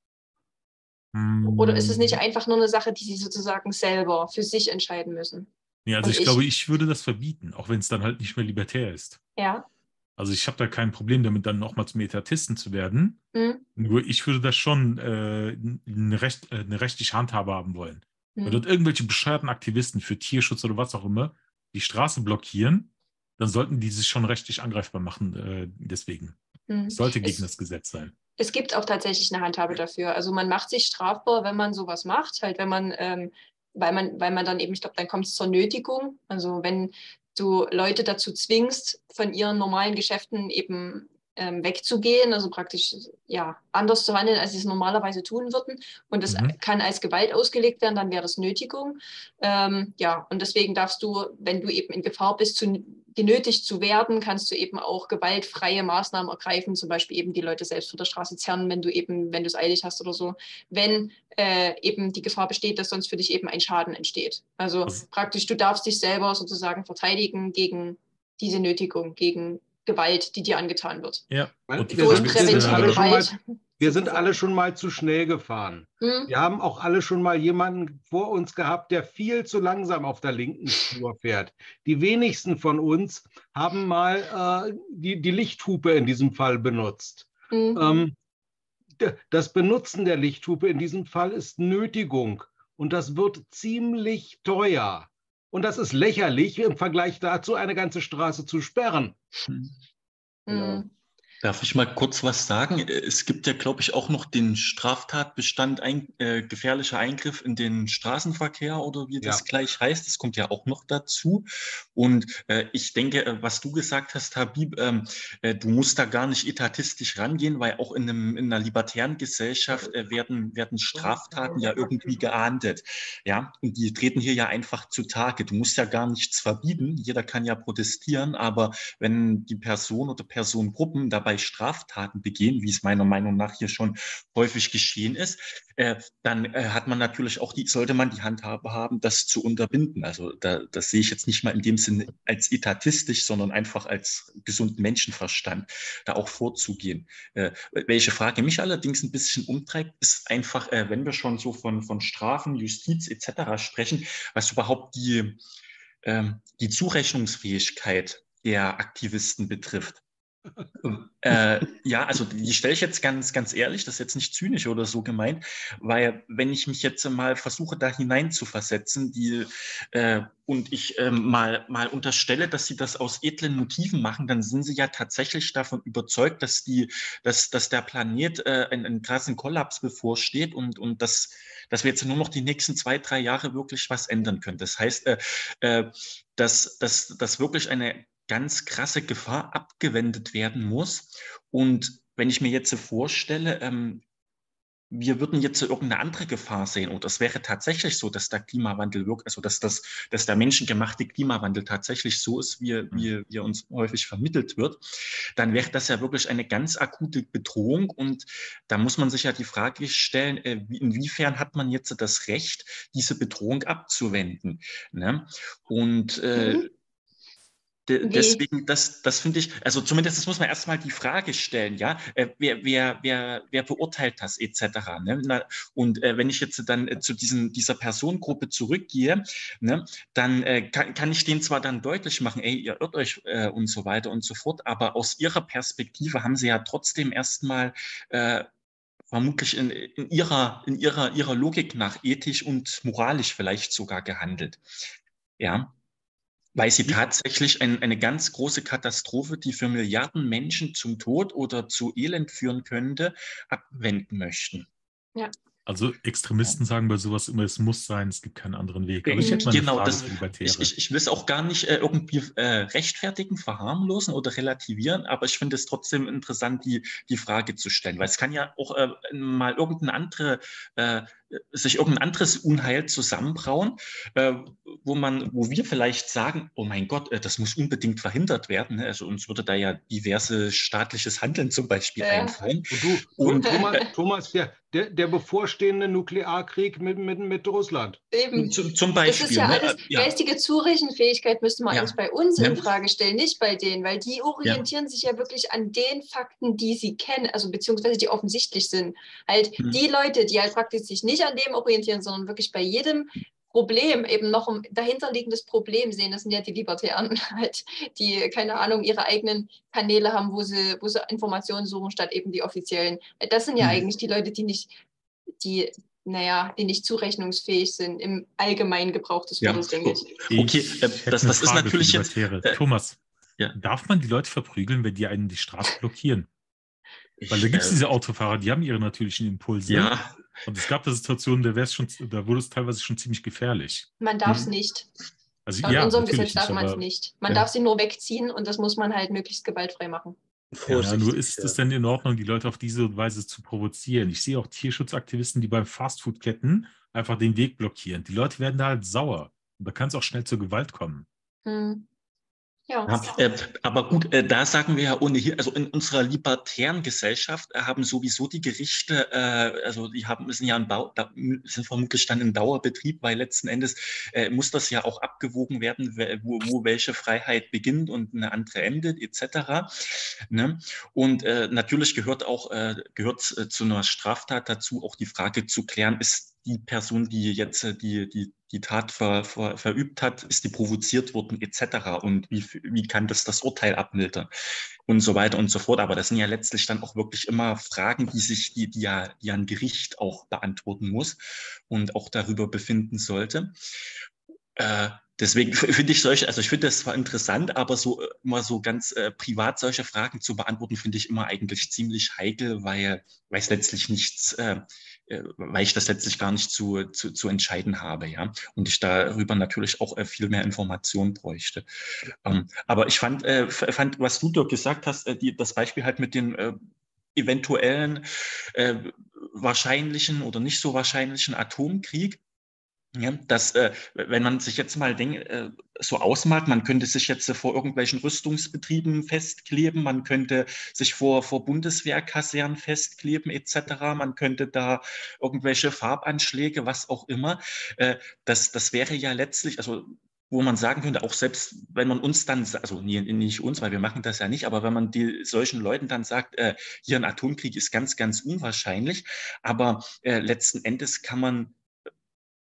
Oder ist es nicht einfach nur eine Sache, die sie sozusagen selber für sich entscheiden müssen? Ja, also Und ich, ich- glaube, ich würde das verbieten, auch wenn es dann halt nicht mehr libertär ist. Ja. Also ich habe da kein Problem damit, dann nochmal zum Etatisten zu werden. Hm. Nur ich würde das schon äh, eine, Recht, äh, eine rechtliche Handhabe haben wollen. Hm. Wenn dort irgendwelche bescheuerten Aktivisten für Tierschutz oder was auch immer die Straße blockieren, dann sollten die sich schon rechtlich angreifbar machen. Äh, deswegen. Hm. Es sollte gegen Es- das Gesetz sein. Es gibt auch tatsächlich eine Handhabe dafür. Also man macht sich strafbar, wenn man sowas macht, halt wenn man, ähm, weil man, weil man dann eben, ich glaube, dann kommt es zur Nötigung. Also wenn du Leute dazu zwingst, von ihren normalen Geschäften eben ähm, wegzugehen, also praktisch ja anders zu handeln, als sie es normalerweise tun würden. Und das Mhm. kann als Gewalt ausgelegt werden, dann wäre das Nötigung. Ähm, ja, und deswegen darfst du, wenn du eben in Gefahr bist, zu, genötigt zu werden, kannst du eben auch gewaltfreie Maßnahmen ergreifen, zum Beispiel eben die Leute selbst von der Straße zerren, wenn du eben, wenn du es eilig hast oder so, wenn äh, eben die Gefahr besteht, dass sonst für dich eben ein Schaden entsteht. Also Also- praktisch, du darfst dich selber sozusagen verteidigen gegen diese Nötigung, gegen Gewalt, die dir angetan wird. Ja. Weil Und die wir Durch sind, Frage wir, ist, sind präventive alle äh, schon mal, Gewalt. wir sind alle schon mal zu schnell gefahren. Hm? Wir haben auch alle schon mal jemanden vor uns gehabt, der viel zu langsam auf der linken Spur fährt. Die wenigsten von uns haben mal äh, die, die Lichthupe in diesem Fall benutzt. Hm. Ähm, d- das Benutzen der Lichthupe in diesem Fall ist Nötigung und das wird ziemlich teuer. Und das ist lächerlich im Vergleich dazu, eine ganze Straße zu sperren. Hm. Darf ich mal kurz was sagen? Es gibt ja, glaube ich, auch noch den Straftatbestand ein, äh, gefährlicher Eingriff in den Straßenverkehr oder wie das Ja. gleich heißt. Das kommt ja auch noch dazu. Und äh, ich denke, äh, was du gesagt hast, Habib, ähm, äh, du musst da gar nicht etatistisch rangehen, weil auch in, einem, in einer libertären Gesellschaft äh, werden, werden Straftaten ja irgendwie geahndet. Ja, und die treten hier ja einfach zutage. Du musst ja gar nichts verbieten. Jeder kann ja protestieren, aber wenn die Person oder Personengruppen dabei Straftaten begehen, wie es meiner Meinung nach hier schon häufig geschehen ist, äh, dann äh, hat man natürlich auch die, sollte man die Handhabe haben, das zu unterbinden. Also da, das sehe ich jetzt nicht mal in dem Sinne als etatistisch, sondern einfach als gesunden Menschenverstand, da auch vorzugehen. Äh, welche Frage mich allerdings ein bisschen umtreibt, ist einfach, äh, wenn wir schon so von, von Strafen, Justiz et cetera sprechen, was überhaupt die, äh, die Zurechnungsfähigkeit der Aktivisten betrifft. Äh, ja, also die stelle ich jetzt ganz, ganz ehrlich, das ist jetzt nicht zynisch oder so gemeint, weil wenn ich mich jetzt mal versuche, da hinein zu versetzen, die, äh, und ich äh, mal, mal unterstelle, dass sie das aus edlen Motiven machen, dann sind sie ja tatsächlich davon überzeugt, dass, die, dass, dass der Planet äh, einen, einen krassen Kollaps bevorsteht und, und dass, dass wir jetzt nur noch die nächsten zwei, drei Jahre wirklich was ändern können. Das heißt, äh, äh, dass, dass, dass wirklich eine ganz krasse Gefahr abgewendet werden muss. Und wenn ich mir jetzt vorstelle, ähm, wir würden jetzt irgendeine andere Gefahr sehen, oder es wäre tatsächlich so, dass der Klimawandel wirkt, also dass, das, dass der menschengemachte Klimawandel tatsächlich so ist, wie, wie, wie uns häufig vermittelt wird, dann wäre das ja wirklich eine ganz akute Bedrohung. Und da muss man sich ja die Frage stellen, äh, inwiefern hat man jetzt das Recht, diese Bedrohung abzuwenden? Ne? Und äh, Mhm. deswegen, das, das finde ich, also zumindest das muss man erstmal die Frage stellen, ja, äh, wer, wer, wer, wer beurteilt das et cetera. Ne? Na, und äh, wenn ich jetzt dann äh, zu diesen, dieser Personengruppe zurückgehe, ne, dann äh, kann, kann ich denen zwar dann deutlich machen, ey, ihr irrt euch äh, und so weiter und so fort, aber aus ihrer Perspektive haben sie ja trotzdem erstmal äh, vermutlich in, in, ihrer, in ihrer, ihrer Logik nach ethisch und moralisch vielleicht sogar gehandelt. Ja. Weil sie tatsächlich ein, eine ganz große Katastrophe, die für Milliarden Menschen zum Tod oder zu Elend führen könnte, abwenden möchten. Ja. Also Extremisten sagen bei sowas immer, es muss sein, es gibt keinen anderen Weg. Aber ich hätte mal eine genau, Frage das, für Libertäre. ich, ich, ich will es auch gar nicht äh, irgendwie äh, rechtfertigen, verharmlosen oder relativieren, aber ich finde es trotzdem interessant, die, die Frage zu stellen. Weil es kann ja auch äh, mal irgendeine andere, äh, sich irgendein anderes Unheil zusammenbrauen, äh, wo man, wo wir vielleicht sagen, oh mein Gott, äh, das muss unbedingt verhindert werden. Ne? Also uns würde da ja diverse staatliches Handeln zum Beispiel Ja. einfallen. Und du, Und, Thomas, äh, Thomas der, der, der bevorstehende Nuklearkrieg mit, mit, mit Russland. Eben. Zum, zum Beispiel. Das ist ja ne? alles, ja. geistige Zurechenfähigkeit müsste man Ja. eigentlich bei uns Ja. in Frage stellen, nicht bei denen, weil die orientieren ja. sich ja wirklich an den Fakten, die sie kennen, also beziehungsweise die offensichtlich sind. Halt Mhm. die Leute, die halt praktisch sich nicht an dem orientieren, sondern wirklich bei jedem Problem eben noch ein dahinterliegendes Problem sehen, das sind ja die Libertären halt, die, keine Ahnung, ihre eigenen Kanäle haben, wo sie, wo sie Informationen suchen, statt eben die offiziellen. Das sind ja Mhm. eigentlich die Leute, die nicht, die naja, die nicht zurechnungsfähig sind im allgemeinen Gebrauch des Wortes, ja. denke ich. Okay, Ich äh, hätte das, eine das ist Frage natürlich für jetzt. Libertäre. Äh, Thomas, ja. darf man die Leute verprügeln, wenn die einen die Straße blockieren? Ich, Weil da gibt es äh, diese Autofahrer, die haben ihre natürlichen Impulse. Ja, Und es gab da Situationen, da, wär's schon, da wurde es teilweise schon ziemlich gefährlich. Man darf es Mhm. nicht. Also In ja, unserem natürlich Gesetz darf nicht, man es aber nicht. Man Ja. darf sie nur wegziehen und das muss man halt möglichst gewaltfrei machen. ja, Vorsichtig. nur ist ja. es denn in Ordnung, die Leute auf diese Weise zu provozieren? Ich sehe auch Tierschutzaktivisten, die beim Fastfood-Ketten einfach den Weg blockieren. Die Leute werden da halt sauer. Und da kann es auch schnell zur Gewalt kommen. Hm. Ja. Ja, äh, aber gut, äh, da sagen wir ja ohnehin, also in unserer libertären Gesellschaft äh, haben sowieso die Gerichte, äh, also die haben, sind ja ein Bau, da, sind vermutlich dann in Dauerbetrieb, weil letzten Endes äh, muss das ja auch abgewogen werden, wo, wo welche Freiheit beginnt und eine andere endet, et cetera. Ne? Und äh, natürlich gehört auch äh, gehört äh, zu einer Straftat dazu, auch die Frage zu klären, ist die Person, die jetzt äh, die, die, die Tat ver, ver, verübt hat, ist die provoziert worden, et cetera. Und wie, wie kann das das Urteil abmildern? Und so weiter und so fort. Aber das sind ja letztlich dann auch wirklich immer Fragen, die sich, die, die ja, die ja ein Gericht auch beantworten muss und auch darüber befinden sollte. Äh, Deswegen finde ich solche, also ich finde das zwar interessant, aber so immer so ganz äh, privat solche Fragen zu beantworten, finde ich immer eigentlich ziemlich heikel, weil, weil es letztlich nichts, äh, weil ich das letztlich gar nicht zu, zu, zu entscheiden habe, ja. Und ich darüber natürlich auch äh, viel mehr Informationen bräuchte. Ähm, aber ich fand, äh, fand, was du dort gesagt hast, äh, die, das Beispiel halt mit den äh, eventuellen äh, wahrscheinlichen oder nicht so wahrscheinlichen Atomkrieg. Ja, dass, äh, wenn man sich jetzt mal denk, äh, so ausmalt, man könnte sich jetzt äh, vor irgendwelchen Rüstungsbetrieben festkleben, man könnte sich vor, vor Bundeswehrkasernen festkleben et cetera, man könnte da irgendwelche Farbanschläge, was auch immer. Äh, das, das wäre ja letztlich, also wo man sagen könnte, auch selbst wenn man uns dann, also nicht uns, weil wir machen das ja nicht, aber wenn man die, solchen Leuten dann sagt, äh, hier ein Atomkrieg ist ganz, ganz unwahrscheinlich, aber äh, letzten Endes kann man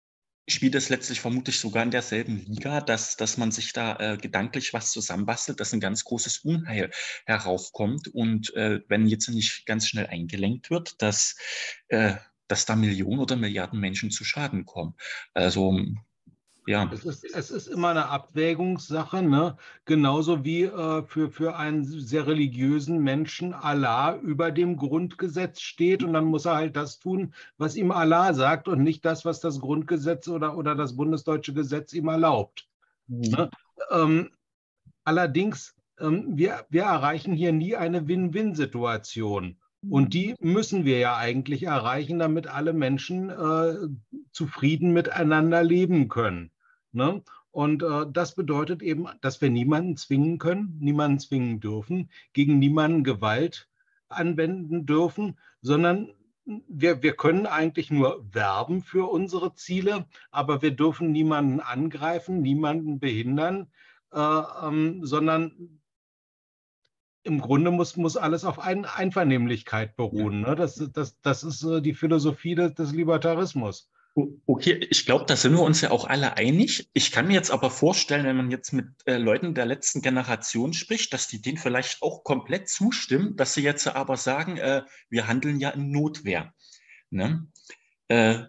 spielt es letztlich vermutlich sogar in derselben Liga, dass, dass man sich da äh, gedanklich was zusammenbastelt, dass ein ganz großes Unheil heraufkommt und äh, wenn jetzt nicht ganz schnell eingelenkt wird, dass, äh, dass da Millionen oder Milliarden Menschen zu Schaden kommen. Also ja. Es ist, es ist immer eine Abwägungssache, ne? Genauso wie äh, für, für einen sehr religiösen Menschen Allah über dem Grundgesetz steht und dann muss er halt das tun, was ihm Allah sagt und nicht das, was das Grundgesetz oder, oder das bundesdeutsche Gesetz ihm erlaubt. Mhm. Ne? Ähm, allerdings, ähm, wir, wir erreichen hier nie eine Win-Win-Situation. Und die müssen wir ja eigentlich erreichen, damit alle Menschen äh, zufrieden miteinander leben können. Ne? Und äh, das bedeutet eben, dass wir niemanden zwingen können, niemanden zwingen dürfen, gegen niemanden Gewalt anwenden dürfen, sondern wir, wir können eigentlich nur werben für unsere Ziele, aber wir dürfen niemanden angreifen, niemanden behindern, äh, ähm, sondern im Grunde muss, muss alles auf Ein Einvernehmlichkeit beruhen. Ne? Das, das, das ist äh, die Philosophie des, des Libertarismus. Okay, ich glaube, da sind wir uns ja auch alle einig. Ich kann mir jetzt aber vorstellen, wenn man jetzt mit äh, Leuten der letzten Generation spricht, dass die denen vielleicht auch komplett zustimmen, dass sie jetzt aber sagen, äh, wir handeln ja in Notwehr. Ne? Äh,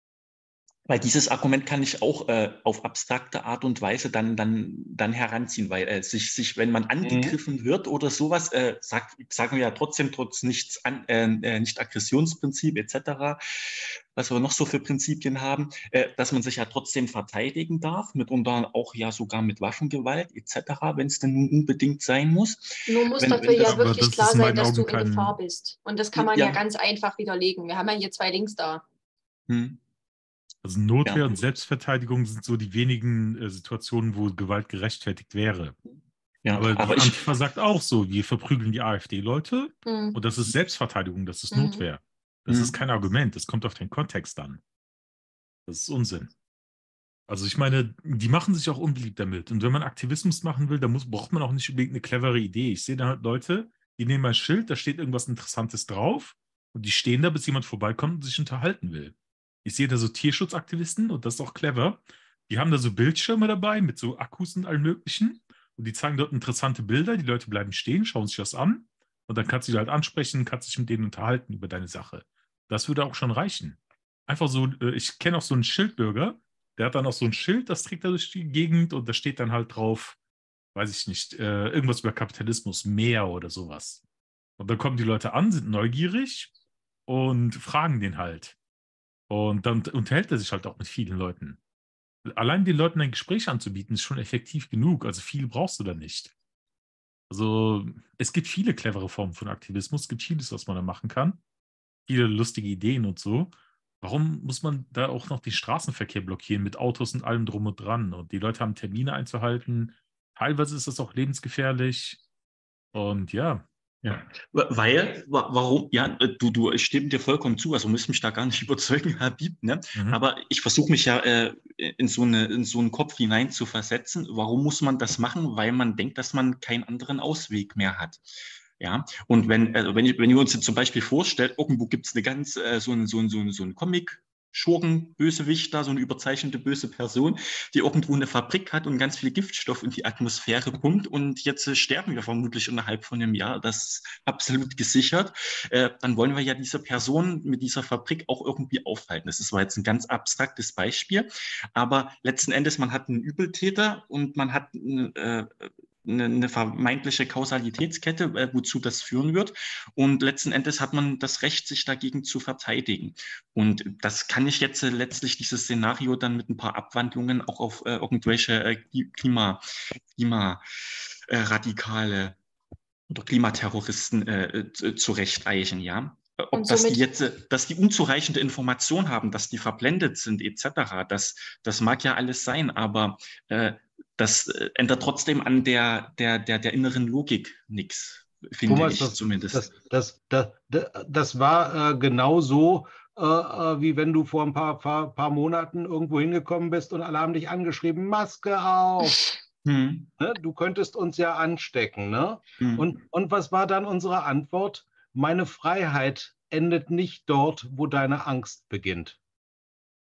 Weil dieses Argument kann ich auch äh, auf abstrakte Art und Weise dann, dann, dann heranziehen, weil äh, sich, sich, wenn man angegriffen mhm. wird oder sowas, äh, sagt, sagen wir ja trotzdem trotz nichts an, äh, nicht Aggressionsprinzip et cetera, was wir noch so für Prinzipien haben, äh, dass man sich ja trotzdem verteidigen darf, mitunter auch ja sogar mit Waffengewalt et cetera, wenn es denn nun unbedingt sein muss. Nur muss wenn, dafür wenn ja wirklich klar sein, dass du in kein... Gefahr bist. Und das kann man ja, ja ganz einfach widerlegen. Wir haben ja hier zwei Links da. Hm. Also Notwehr Ja. und Selbstverteidigung sind so die wenigen äh, Situationen, wo Gewalt gerechtfertigt wäre. Ja, aber aber die ich- Antifa sagt auch so, wir verprügeln die AfD-Leute Mhm. und das ist Selbstverteidigung, das ist Mhm. Notwehr. Das Mhm. ist kein Argument, das kommt auf den Kontext an. Das ist Unsinn. Also ich meine, die machen sich auch unbeliebt damit. Und wenn man Aktivismus machen will, dann muss, braucht man auch nicht unbedingt eine clevere Idee. Ich sehe da halt Leute, die nehmen ein Schild, da steht irgendwas Interessantes drauf und die stehen da, bis jemand vorbeikommt und sich unterhalten will. Ich sehe da so Tierschutzaktivisten und das ist auch clever. Die haben da so Bildschirme dabei mit so Akkus und allem Möglichen und die zeigen dort interessante Bilder. Die Leute bleiben stehen, schauen sich das an und dann kannst du die halt ansprechen, kannst dich mit denen unterhalten über deine Sache. Das würde auch schon reichen. Einfach so, äh, ich kenne auch so einen Schildbürger, der hat dann auch so ein Schild, das trägt er durch die Gegend und da steht dann halt drauf, weiß ich nicht, äh, irgendwas über Kapitalismus, mehr oder sowas. Und dann kommen die Leute an, sind neugierig und fragen den halt. Und dann unterhält er sich halt auch mit vielen Leuten. Allein den Leuten ein Gespräch anzubieten, ist schon effektiv genug. Also viel brauchst du da nicht. Also es gibt viele clevere Formen von Aktivismus. Es gibt vieles, was man da machen kann. Viele lustige Ideen und so. Warum muss man da auch noch den Straßenverkehr blockieren mit Autos und allem drum und dran? Und die Leute haben Termine einzuhalten. Teilweise ist das auch lebensgefährlich. Und ja. Ja, weil, wa- warum, ja, du, du, ich stimme dir vollkommen zu, also müssen mich da gar nicht überzeugen, Habib, ne? Mhm. Aber ich versuche mich ja äh, in, so eine, in so einen Kopf hinein zu versetzen. Warum muss man das machen? Weil man denkt, dass man keinen anderen Ausweg mehr hat. Ja, und wenn, also wenn, wenn wir uns jetzt zum Beispiel vorstellen, irgendwo gibt es eine ganz, äh, so ein, so ein, so ein, so ein Comic, Schurken, Bösewicht da, so eine überzeichnete böse Person, die irgendwo eine Fabrik hat und ganz viel Giftstoff in die Atmosphäre pumpt und jetzt äh, sterben wir vermutlich innerhalb von einem Jahr, das ist absolut gesichert, äh, dann wollen wir ja diese Person mit dieser Fabrik auch irgendwie aufhalten. Das ist zwar jetzt ein ganz abstraktes Beispiel, aber letzten Endes, man hat einen Übeltäter und man hat äh, eine, eine vermeintliche Kausalitätskette, äh, wozu das führen wird. Und letzten Endes hat man das Recht, sich dagegen zu verteidigen. Und das kann ich jetzt äh, letztlich, dieses Szenario dann mit ein paar Abwandlungen auch auf äh, irgendwelche äh, Klima, Klima äh, Radikale oder Klimaterroristen äh, zurechteichen, ja. Ob dass die jetzt, dass die unzureichende Information haben, dass die verblendet sind, et cetera, das, das mag ja alles sein, aber äh, das ändert trotzdem an der, der, der, der inneren Logik nichts, finde Thomas, ich das, zumindest. Das, das, das, das, das war äh, genau so, äh, wie wenn du vor ein paar, paar, paar Monaten irgendwo hingekommen bist und alle haben dich angeschrieben, Maske auf. Hm. Ne? Du könntest uns ja anstecken. Ne? Hm. Und, und was war dann unsere Antwort? Meine Freiheit endet nicht dort, wo deine Angst beginnt.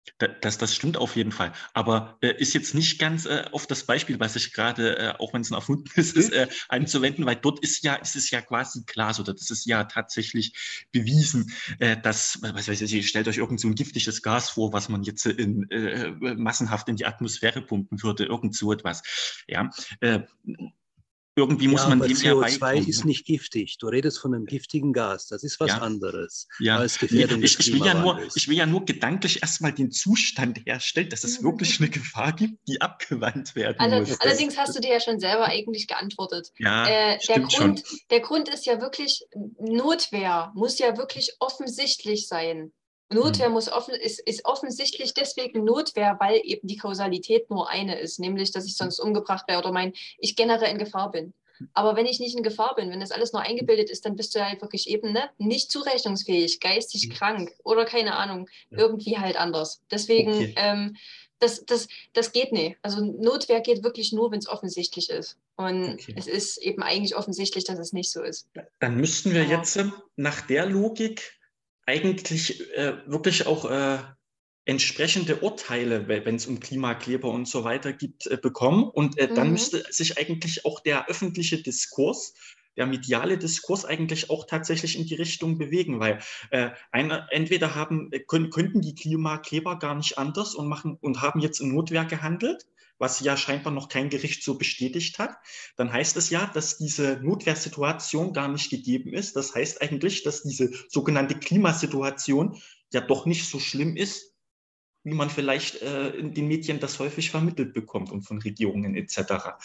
Das, das stimmt auf jeden Fall. Aber äh, ist jetzt nicht ganz äh, auf das Beispiel, was ich gerade, äh, auch wenn es ein erfunden ist, ist äh, anzuwenden, weil dort ist ja, ist es ja quasi klar, so, das ist ja tatsächlich bewiesen, äh, dass, was weiß ich, ihr stellt euch irgend so ein giftiges Gas vor, was man jetzt in, äh, massenhaft in die Atmosphäre pumpen würde, irgend so etwas. Ja, äh, Irgendwie muss ja, man aber dem C O zwei beikommen. ist nicht giftig. Du redest von einem giftigen Gas. Das ist was ja. anderes ja. als Gefährdung nee, des ich, ich, will ja nur, Klimawandels. ich will ja nur gedanklich erstmal den Zustand herstellen, dass es wirklich eine Gefahr gibt, die abgewandt werden Alle, muss. allerdings das, hast du dir ja schon selber eigentlich geantwortet. Ja, äh, der, stimmt Grund, schon. der Grund ist ja wirklich, Notwehr muss ja wirklich offensichtlich sein. Notwehr hm. muss offen, ist, ist offensichtlich deswegen Notwehr, weil eben die Kausalität nur eine ist, nämlich, dass ich sonst umgebracht werde oder mein, ich generell in Gefahr bin. Aber wenn ich nicht in Gefahr bin, wenn das alles nur eingebildet ist, dann bist du halt wirklich eben ne, nicht zurechnungsfähig, geistig krank oder keine Ahnung, irgendwie halt anders. Deswegen, okay. ähm, das, das, das geht nicht. Also Notwehr geht wirklich nur, wenn es offensichtlich ist. Und okay. es ist eben eigentlich offensichtlich, dass es nicht so ist. Dann müssten wir Aber jetzt nach der Logik eigentlich äh, wirklich auch äh, entsprechende Urteile, wenn es um Klimakleber und so weiter gibt, äh, bekommen. Und äh, dann mhm. müsste sich eigentlich auch der öffentliche Diskurs, der mediale Diskurs eigentlich auch tatsächlich in die Richtung bewegen, weil äh, eine, entweder haben, können, könnten die Klimakleber gar nicht anders und machen und haben jetzt in Notwehr gehandelt, was ja scheinbar noch kein Gericht so bestätigt hat. Dann heißt es ja, dass diese Notwehrsituation gar nicht gegeben ist. Das heißt eigentlich, dass diese sogenannte Klimasituation ja doch nicht so schlimm ist, wie man vielleicht äh, in den Medien das häufig vermittelt bekommt und von Regierungen et cetera.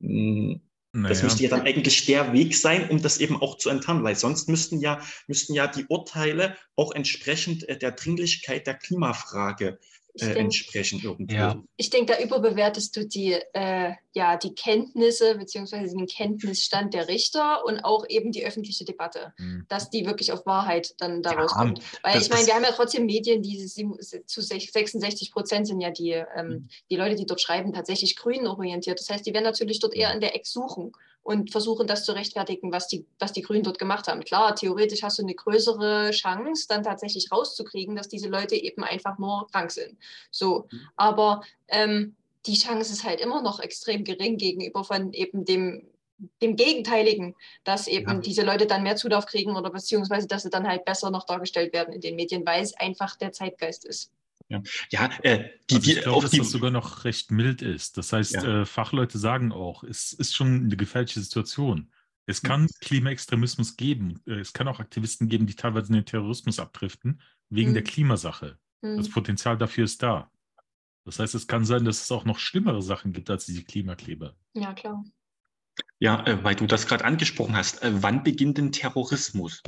Hm, naja. Das müsste ja dann eigentlich der Weg sein, um das eben auch zu enttarnen, weil sonst müssten ja, müssten ja die Urteile auch entsprechend äh, der Dringlichkeit der Klimafrage äh, denk, entsprechen irgendwo. Ja. Ich denke, da überbewertest du die, äh, ja, die Kenntnisse bzw. den Kenntnisstand der Richter und auch eben die öffentliche Debatte, mhm. dass die wirklich auf Wahrheit dann daraus ja, kommt. Weil das, ich meine, wir haben ja trotzdem Medien, die zu sechsundsechzig Prozent sind ja die, ähm, mhm. die Leute, die dort schreiben, tatsächlich grün orientiert. Das heißt, die werden natürlich dort eher in der Ecke suchen und versuchen, das zu rechtfertigen, was die, was die Grünen dort gemacht haben. Klar, theoretisch hast du eine größere Chance, dann tatsächlich rauszukriegen, dass diese Leute eben einfach nur krank sind. So, mhm. aber ähm, die Chance ist halt immer noch extrem gering gegenüber von eben dem, dem Gegenteiligen, dass eben ja. diese Leute dann mehr Zulauf kriegen oder beziehungsweise, dass sie dann halt besser noch dargestellt werden in den Medien, weil es einfach der Zeitgeist ist. Ja, ja äh, die, also ich glaube, dass das sogar noch recht mild ist. Das heißt, ja. äh, Fachleute sagen auch, es ist schon eine gefährliche Situation. Es kann Klimaextremismus geben. Es kann auch Aktivisten geben, die teilweise in den Terrorismus abdriften, wegen mhm. der Klimasache. Mhm. Das Potenzial dafür ist da. Das heißt, es kann sein, dass es auch noch schlimmere Sachen gibt als diese Klimakleber. Ja, klar. Ja, äh, weil du das gerade angesprochen hast. Äh, wann beginnt denn Terrorismus?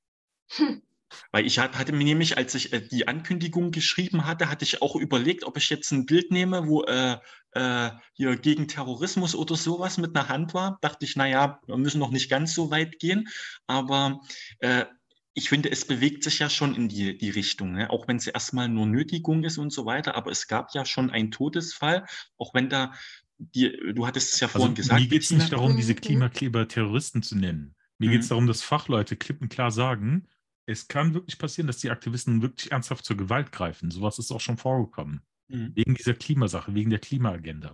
Hm. Weil ich hatte mir nämlich, als ich äh, die Ankündigung geschrieben hatte, hatte ich auch überlegt, ob ich jetzt ein Bild nehme, wo äh, äh, hier gegen Terrorismus oder sowas mit einer Hand war. Dachte ich, naja, wir müssen noch nicht ganz so weit gehen. Aber äh, ich finde, es bewegt sich ja schon in die, die Richtung, ne? Auch wenn es erstmal nur Nötigung ist und so weiter. Aber es gab ja schon einen Todesfall, auch wenn da, die, du hattest es ja vorhin also, gesagt. Mir geht es nicht darum, diese Klimakleber Terroristen zu nennen. Mir mhm. geht es darum, dass Fachleute klipp und klar sagen, es kann wirklich passieren, dass die Aktivisten wirklich ernsthaft zur Gewalt greifen. Sowas ist auch schon vorgekommen. Mhm. Wegen dieser Klimasache, wegen der Klimaagenda.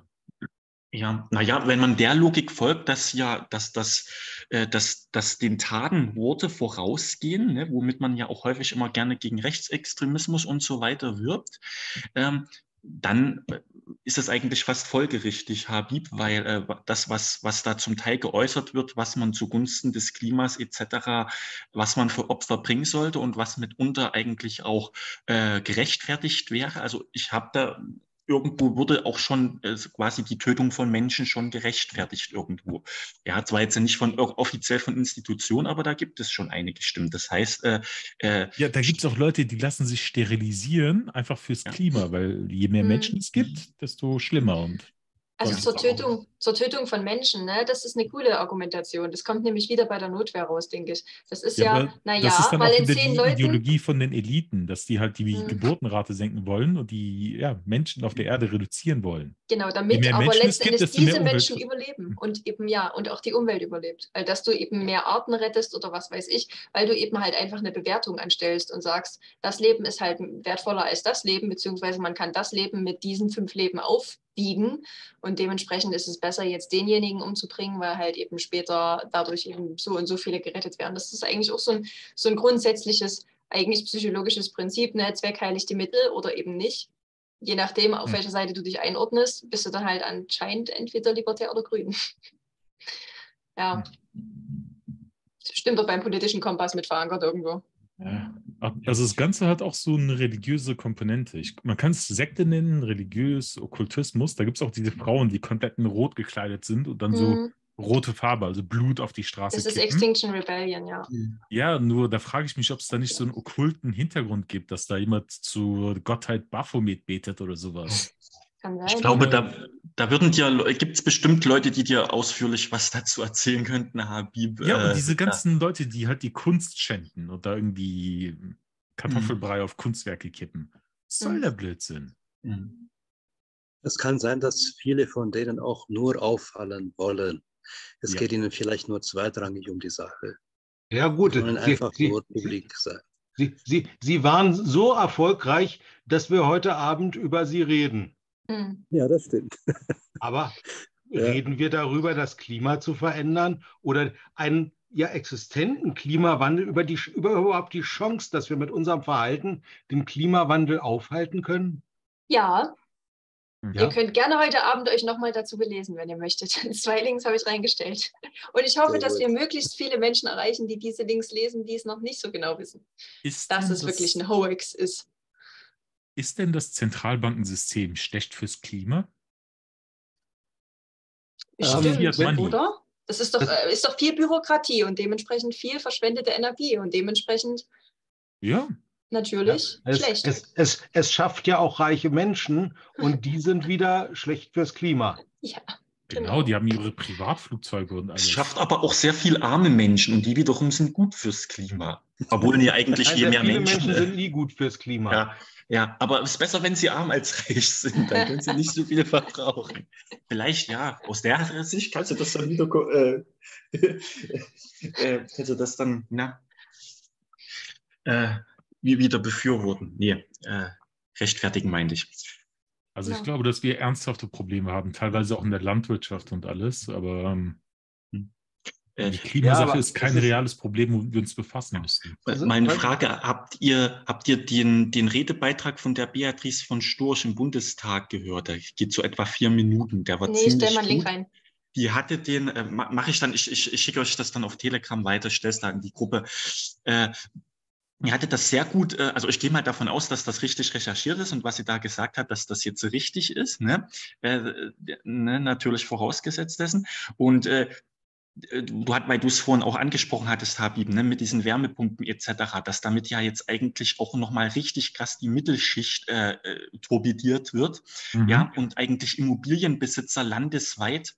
Ja, naja, wenn man der Logik folgt, dass ja, dass das, äh, dass, dass den Taten Worte vorausgehen, ne, womit man ja auch häufig immer gerne gegen Rechtsextremismus und so weiter wirbt, ähm, dann ist es eigentlich fast folgerichtig, Habib, weil äh, das, was, was da zum Teil geäußert wird, was man zugunsten des Klimas et cetera, was man für Opfer bringen sollte und was mitunter eigentlich auch äh, gerechtfertigt wäre. Also ich habe da irgendwo wurde auch schon äh, quasi die Tötung von Menschen schon gerechtfertigt irgendwo. Ja, zwar jetzt nicht von offiziell von Institutionen, aber da gibt es schon einige Stimmen. Das heißt, äh, äh, ja, da gibt es auch Leute, die lassen sich sterilisieren, einfach fürs ja. Klima, weil je mehr Menschen es gibt, desto schlimmer. Und Also zur Tötung, zur Tötung von Menschen, ne? Das ist eine coole Argumentation. Das kommt nämlich wieder bei der Notwehr raus, denke ich. Das ist ja, ja naja, das ist dann weil auch in wieder zehn die Leuten... Ideologie von den Eliten, dass die halt die Hm. Geburtenrate senken wollen und die ja, Menschen auf der Erde reduzieren wollen. Genau, Je damit mehr aber Menschen es letzten gibt, Endes desto mehr diese Umwelt- Menschen überleben und eben ja, und auch die Umwelt überlebt. Weil dass du eben mehr Arten rettest oder was weiß ich, weil du eben halt einfach eine Bewertung anstellst und sagst, das Leben ist halt wertvoller als das Leben, beziehungsweise man kann das Leben mit diesen fünf Leben aufwiegen und dementsprechend ist es besser, jetzt denjenigen umzubringen, weil halt eben später dadurch eben so und so viele gerettet werden. Das ist eigentlich auch so ein, so ein grundsätzliches, eigentlich psychologisches Prinzip, ne? Zweck heiligt die Mittel oder eben nicht. Je nachdem, auf Hm. welcher Seite du dich einordnest, bist du dann halt anscheinend entweder libertär oder grün. Ja. Das ist bestimmt auch beim politischen Kompass mit verankert irgendwo. Ja. Also das Ganze hat auch so eine religiöse Komponente. Ich, man kann es Sekte nennen, religiös, Okkultismus. Da gibt es auch diese Frauen, die komplett in Rot gekleidet sind und dann so Mhm. rote Farbe, also Blut auf die Straße Das ist kippen. Extinction Rebellion, ja. Ja, nur da frage ich mich, ob es da nicht so einen okkulten Hintergrund gibt, dass da jemand zur Gottheit Baphomet betet oder sowas. Kann sein. Ich glaube, da, da würden dir, gibt es bestimmt Leute, die dir ausführlich was dazu erzählen könnten, Habib. Ja, und Äh, diese ganzen Leute, die halt die Kunst schänden und da irgendwie Kartoffelbrei auf Kunstwerke kippen. Was soll Mhm. der Blödsinn? Mhm. Es kann sein, dass viele von denen auch nur auffallen wollen. Es Ja. geht ihnen vielleicht nur zweitrangig um die Sache. Ja gut, Sie wollen Sie, einfach Sie, nur publik sein. Sie, Sie, Sie waren so erfolgreich, dass wir heute Abend über Sie reden. Mhm. Ja, das stimmt. Aber Ja. reden wir darüber, das Klima zu verändern oder einen ja existenten Klimawandel, über, die, über überhaupt die Chance, dass wir mit unserem Verhalten den Klimawandel aufhalten können? Ja, Ja. ihr könnt gerne heute Abend euch nochmal dazu belesen, wenn ihr möchtet. Zwei Links habe ich reingestellt. Und ich hoffe, Sehr dass gut. wir möglichst viele Menschen erreichen, die diese Links lesen, die es noch nicht so genau wissen, Ist dass denn es das, wirklich ein Hoax ist. ist denn das Zentralbankensystem schlecht fürs Klima? Stimmt, Fiat Money. oder? Das ist doch, äh, ist doch viel Bürokratie und dementsprechend viel verschwendete Energie und dementsprechend Ja, natürlich Es, schlecht. es, es, es schafft ja auch reiche Menschen und die sind wieder schlecht fürs Klima. Ja, genau, genau. die haben ihre Privatflugzeuge und Es alles. schafft aber auch sehr viel arme Menschen und die wiederum sind gut fürs Klima. Obwohl ja eigentlich Nein, je sehr mehr viele Menschen. Menschen sind nie gut fürs Klima. Ja, ja, aber es ist besser, wenn sie arm als reich sind. Dann können sie nicht so viel verbrauchen. Vielleicht, ja, aus der Sicht kannst du das dann wieder, äh, äh, kannst du das dann, na, äh, wie wieder befürworten. Nee, äh, rechtfertigen meinte ich. Also ich Ja. glaube, dass wir ernsthafte Probleme haben, teilweise auch in der Landwirtschaft und alles, aber ähm, Äh, die Klimasache ja, aber ist kein das ist- reales Problem, womit wir uns befassen müssten. Also, Meine weil- Frage, habt ihr, habt ihr den, den Redebeitrag von der Beatrice von Storch im Bundestag gehört? Der geht so etwa vier Minuten. Der war Nee, stell ziemlich mal einen Link gut. rein. Die hatte den, äh, ma- mache ich dann, ich, ich, ich schicke euch das dann auf Telegram weiter, stell's da in die Gruppe. Äh, die hatte das sehr gut, äh, also ich gehe mal davon aus, dass das richtig recherchiert ist und was sie da gesagt hat, dass das jetzt richtig ist, ne? Äh, ne, natürlich vorausgesetzt dessen. Und äh, du hat, weil du es vorhin auch angesprochen hattest, Habib, ne, mit diesen Wärmepumpen et cetera, dass damit ja jetzt eigentlich auch nochmal richtig krass die Mittelschicht äh, äh, torpediert wird, Mhm. ja, und eigentlich Immobilienbesitzer landesweit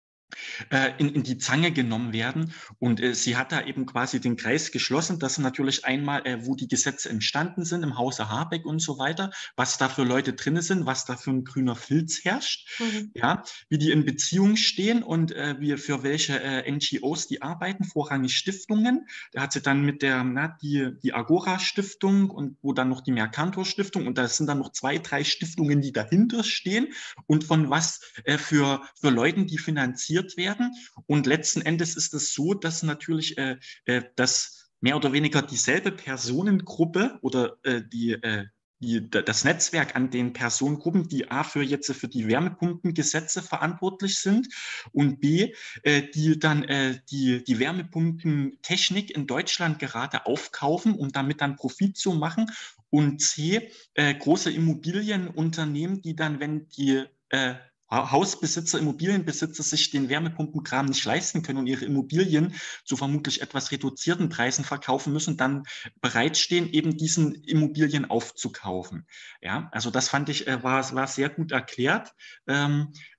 äh, in, in die Zange genommen werden. Und äh, sie hat da eben quasi den Kreis geschlossen, dass natürlich einmal, äh, wo die Gesetze entstanden sind, im Hause Habeck und so weiter, was da für Leute drin sind, was da für ein grüner Filz herrscht, Mhm. ja, wie die in Beziehung stehen und äh, wie, für welche äh, N G Os die arbeiten, vorrangig Stiftungen. Da hat sie dann mit der, na, die, die Agora-Stiftung und wo dann noch die Mercator-Stiftung und da sind dann noch zwei, drei Stiftungen, die dahinter stehen und von was äh, für, für Leuten, die finanziert werden. Und letzten Endes ist es so, dass natürlich äh, äh, das mehr oder weniger dieselbe Personengruppe oder äh, die, äh, die, das Netzwerk an den Personengruppen, die A für jetzt für die Wärmepumpengesetze verantwortlich sind und B, äh, die dann äh, die, die Wärmepumpentechnik in Deutschland gerade aufkaufen, um damit dann Profit zu machen und C, äh, große Immobilienunternehmen, die dann, wenn die äh, Hausbesitzer, Immobilienbesitzer sich den Wärmepumpenkram nicht leisten können und ihre Immobilien zu vermutlich etwas reduzierten Preisen verkaufen müssen, dann bereitstehen, eben diesen Immobilien aufzukaufen. Ja, also das fand ich, äh, war, war sehr gut erklärt. Ähm,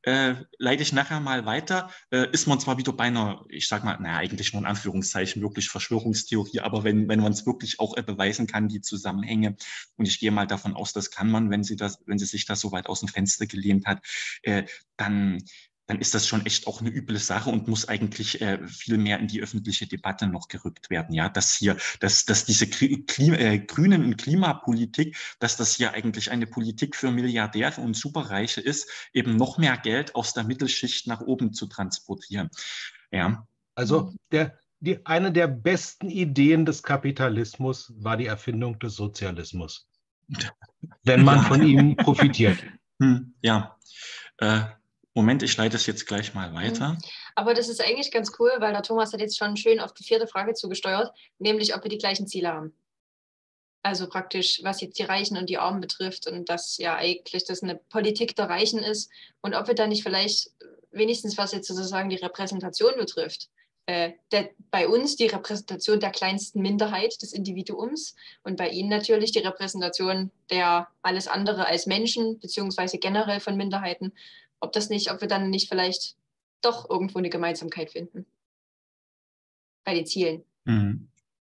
äh, leite ich nachher mal weiter, äh, ist man zwar wieder bei einer, ich sag mal, naja, eigentlich nur in Anführungszeichen wirklich Verschwörungstheorie, aber wenn, wenn man es wirklich auch äh, beweisen kann, die Zusammenhänge, und ich gehe mal davon aus, das kann man, wenn sie das, wenn sie sich da so weit aus dem Fenster gelehnt hat, äh, dann dann ist das schon echt auch eine üble Sache und muss eigentlich äh, viel mehr in die öffentliche Debatte noch gerückt werden. Ja, dass hier, dass, dass diese Klima, äh, Grünen- und Klimapolitik, dass das hier eigentlich eine Politik für Milliardäre und Superreiche ist, eben noch mehr Geld aus der Mittelschicht nach oben zu transportieren. Ja. Also der, die, eine der besten Ideen des Kapitalismus war die Erfindung des Sozialismus, wenn man Ja. von ihm profitiert. Hm, ja. Äh, Moment, ich leite es jetzt gleich mal weiter. Aber das ist eigentlich ganz cool, weil der Thomas hat jetzt schon schön auf die vierte Frage zugesteuert, nämlich ob wir die gleichen Ziele haben. Also praktisch, was jetzt die Reichen und die Armen betrifft und dass ja eigentlich das eine Politik der Reichen ist und ob wir da nicht vielleicht wenigstens, was jetzt sozusagen die Repräsentation betrifft, äh, der, bei uns die Repräsentation der kleinsten Minderheit des Individuums und bei Ihnen natürlich die Repräsentation der alles andere als Menschen beziehungsweise generell von Minderheiten. Ob das nicht, ob wir dann nicht vielleicht doch irgendwo eine Gemeinsamkeit finden. Bei den Zielen. Mhm.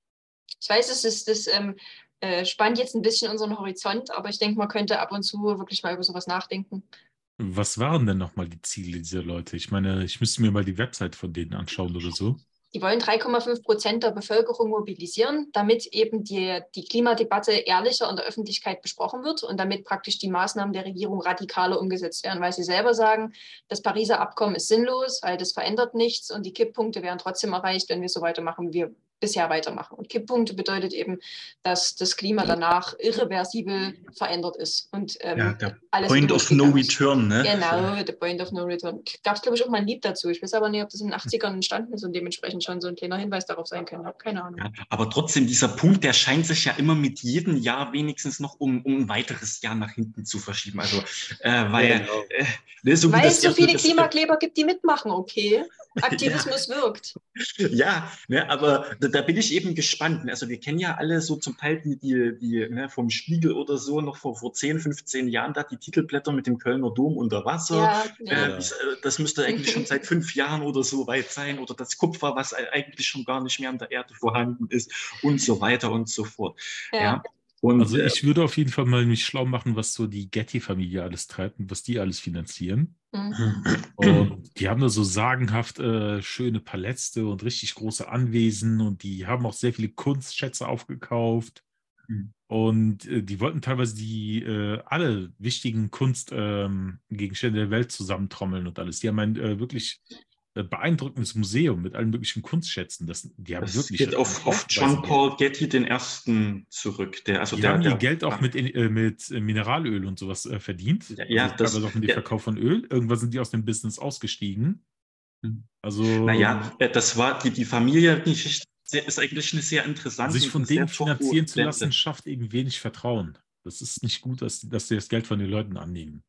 Ich weiß, es ist, das ähm, äh, spannt jetzt ein bisschen unseren Horizont, aber ich denke, man könnte ab und zu wirklich mal über sowas nachdenken. Was waren denn nochmal die Ziele dieser Leute? Ich meine, ich müsste mir mal die Website von denen anschauen oder so. Die wollen drei Komma fünf Prozent der Bevölkerung mobilisieren, damit eben die, die Klimadebatte ehrlicher in der Öffentlichkeit besprochen wird und damit praktisch die Maßnahmen der Regierung radikaler umgesetzt werden, weil sie selber sagen, das Pariser Abkommen ist sinnlos, weil das verändert nichts und die Kipppunkte werden trotzdem erreicht, wenn wir so weitermachen, wie wir bisher weitermachen. Und Kipppunkte bedeutet eben, dass das Klima danach irreversibel verändert ist. Und ähm, Ja, der alles Point of No Return, ne? Genau, the Point of No Return. Gab es, glaube ich, auch mal ein Lied dazu. Ich weiß aber nicht, ob das in den achtzigern entstanden ist und dementsprechend schon so ein kleiner Hinweis darauf sein könnte. Ich habe keine Ahnung. Ja, aber trotzdem, dieser Punkt, der scheint sich ja immer mit jedem Jahr wenigstens noch um, um ein weiteres Jahr nach hinten zu verschieben. Also, äh, weil, Genau. äh, ne, so wie Weil das es so erste- viele das- Klimakleber gibt, die mitmachen, okay? Aktivismus wirkt. Ja, ne, aber da, da bin ich eben gespannt. Also wir kennen ja alle so zum Teil die, die, die ne, vom Spiegel oder so noch vor, vor zehn, fünfzehn Jahren da die Titelblätter mit dem Kölner Dom unter Wasser. Ja, Äh, ja. das, äh, das müsste eigentlich schon seit fünf Jahren oder so weit sein. Oder das Kupfer, was eigentlich schon gar nicht mehr an der Erde vorhanden ist und so weiter und so fort. Ja. Ja. Und, Also äh, ich würde auf jeden Fall mal mich schlau machen, was so die Getty-Familie alles treibt und was die alles finanzieren. Mhm. Und die haben da so sagenhaft äh, schöne Paläste und richtig große Anwesen und die haben auch sehr viele Kunstschätze aufgekauft. Mhm. Und äh, die wollten teilweise die äh, alle wichtigen Kunstgegenstände der Welt zusammentrommeln und alles. Die haben ein äh, wirklich äh, beeindruckendes Museum mit allen möglichen Kunstschätzen. Das, die haben Das wirklich geht auf, auf John Paul Getty den Ersten zurück. Der, also Die der, haben der, ihr Geld auch mit, äh, mit Mineralöl und sowas äh, verdient. Ja, ja, also das- teilweise auch mit dem ja. Verkauf von Öl. Irgendwann sind die aus dem Business ausgestiegen. Hm. Also Naja, äh, das war die, die Familiengeschichte ist eigentlich eine sehr interessante. sich von und sehr denen finanzieren zu turbulente. lassen, schafft eben wenig Vertrauen. Das ist nicht gut, dass, dass sie das Geld von den Leuten annehmen.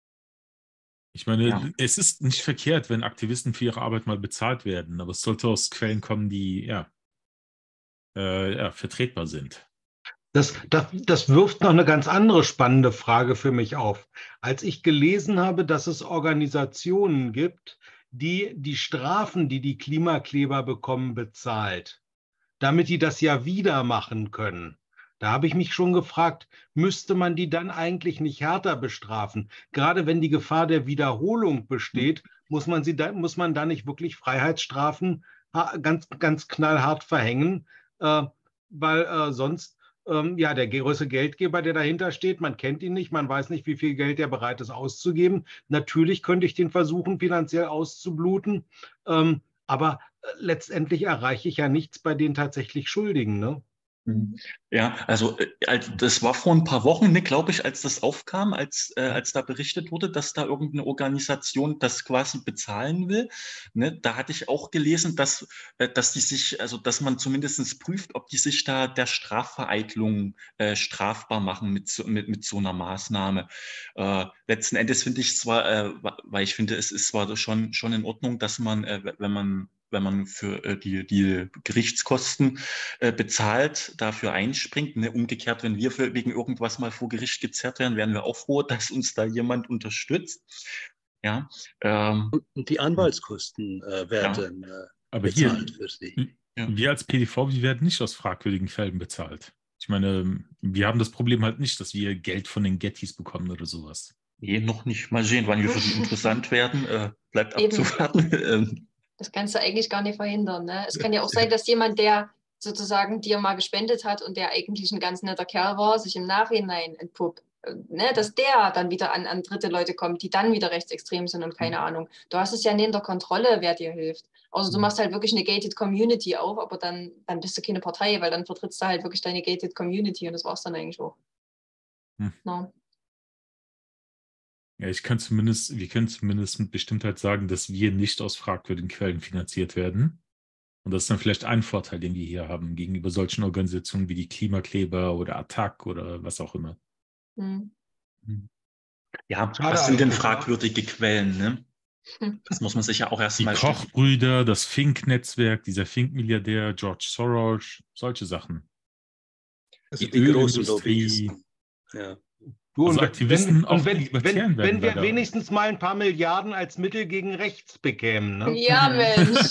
Ich meine, Ja. es ist nicht verkehrt, wenn Aktivisten für ihre Arbeit mal bezahlt werden, aber es sollte aus Quellen kommen, die ja, äh, ja vertretbar sind. Das, das, das wirft noch eine ganz andere spannende Frage für mich auf. Als ich gelesen habe, dass es Organisationen gibt, die die Strafen, die die Klimakleber bekommen, bezahlt, damit die das ja wieder machen können. Da habe ich mich schon gefragt, müsste man die dann eigentlich nicht härter bestrafen? Gerade wenn die Gefahr der Wiederholung besteht, muss man, sie da, muss man da nicht wirklich Freiheitsstrafen ha- ganz, ganz knallhart verhängen? Äh, weil äh, sonst, ähm, ja, der größte Geldgeber, der dahinter steht, man kennt ihn nicht, man weiß nicht, wie viel Geld er bereit ist auszugeben. Natürlich könnte ich den versuchen, finanziell auszubluten, ähm, aber äh, letztendlich erreiche ich ja nichts bei den tatsächlich Schuldigen, ne? Ja, also äh, als- das war vor ein paar Wochen, ne, glaube ich, als das aufkam, als, äh, als da berichtet wurde, dass da irgendeine Organisation das quasi bezahlen will. Ne, da hatte ich auch gelesen, dass, äh, dass die sich, also dass man zumindest prüft, ob die sich da der Strafvereitlung äh, strafbar machen mit so, mit, mit so einer Maßnahme. Äh, letzten Endes finde ich zwar, äh, weil ich finde, es ist zwar schon, schon in Ordnung, dass man, äh, wenn man wenn man für äh, die, die Gerichtskosten äh, bezahlt, dafür einspringt. Ne? Umgekehrt, wenn wir für, wegen irgendwas mal vor Gericht gezerrt werden, wären wir auch froh, dass uns da jemand unterstützt. Ja, ähm, und die Anwaltskosten äh, werden ja. äh, Aber bezahlt hier, für sie. Ja. Wir als P D V, wir werden nicht aus fragwürdigen Fällen bezahlt. Ich meine, wir haben das Problem halt nicht, dass wir Geld von den Gettys bekommen oder sowas. Nee, noch nicht. Mal sehen, wann die für die interessant werden. Äh, bleibt abzuwarten. Das kannst du eigentlich gar nicht verhindern. Ne? Es kann ja auch sein, dass jemand, der sozusagen dir mal gespendet hat und der eigentlich ein ganz netter Kerl war, sich im Nachhinein entpuppt. Ne? Dass der dann wieder an, an dritte Leute kommt, die dann wieder rechtsextrem sind und keine mhm. Ahnung. Du hast es ja nicht in der Kontrolle, wer dir hilft. Also du machst halt wirklich eine gated Community auf, aber dann, dann bist du keine Partei, weil dann vertrittst du halt wirklich deine gated Community und das war's dann eigentlich auch. Hm. No. Ja, ich kann zumindest, wir können zumindest mit Bestimmtheit sagen, dass wir nicht aus fragwürdigen Quellen finanziert werden. Und das ist dann vielleicht ein Vorteil, den wir hier haben, gegenüber solchen Organisationen wie die Klimakleber oder Attac oder was auch immer. Hm. Ja, was sind denn fragwürdige Quellen, ne? Das muss man sich ja auch erstmal... Die Koch-Brüder, das Fink-Netzwerk, dieser Fink-Milliardär, George Soros, solche Sachen. Also die, die Ölindustrie. Ja. Du, also und Aktivisten wenn, auch und wenn, wenn, wenn wir da. wenigstens mal ein paar Milliarden als Mittel gegen rechts bekämen, ne? Ja, Mensch.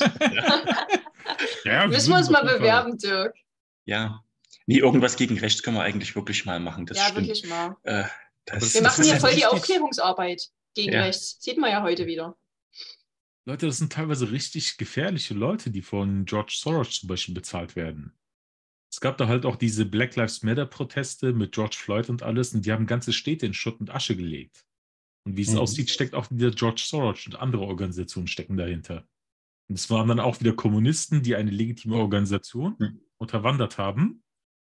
ja, müssen wir uns mal bewerben, Dirk. Ja. Nee, irgendwas gegen rechts können wir eigentlich wirklich mal machen. Das ja, stimmt. wirklich mal. Äh, das, wir das machen hier voll die richtig... Aufklärungsarbeit gegen ja. rechts. Sieht man ja heute wieder. Leute, das sind teilweise richtig gefährliche Leute, die von George Soros zum Beispiel bezahlt werden. Es gab da halt auch diese Black Lives Matter-Proteste mit George Floyd und alles und die haben ganze Städte in Schutt und Asche gelegt. Und wie es mhm. aussieht, steckt auch wieder George Soros und andere Organisationen stecken dahinter. Und es waren dann auch wieder Kommunisten, die eine legitime Organisation mhm. unterwandert haben.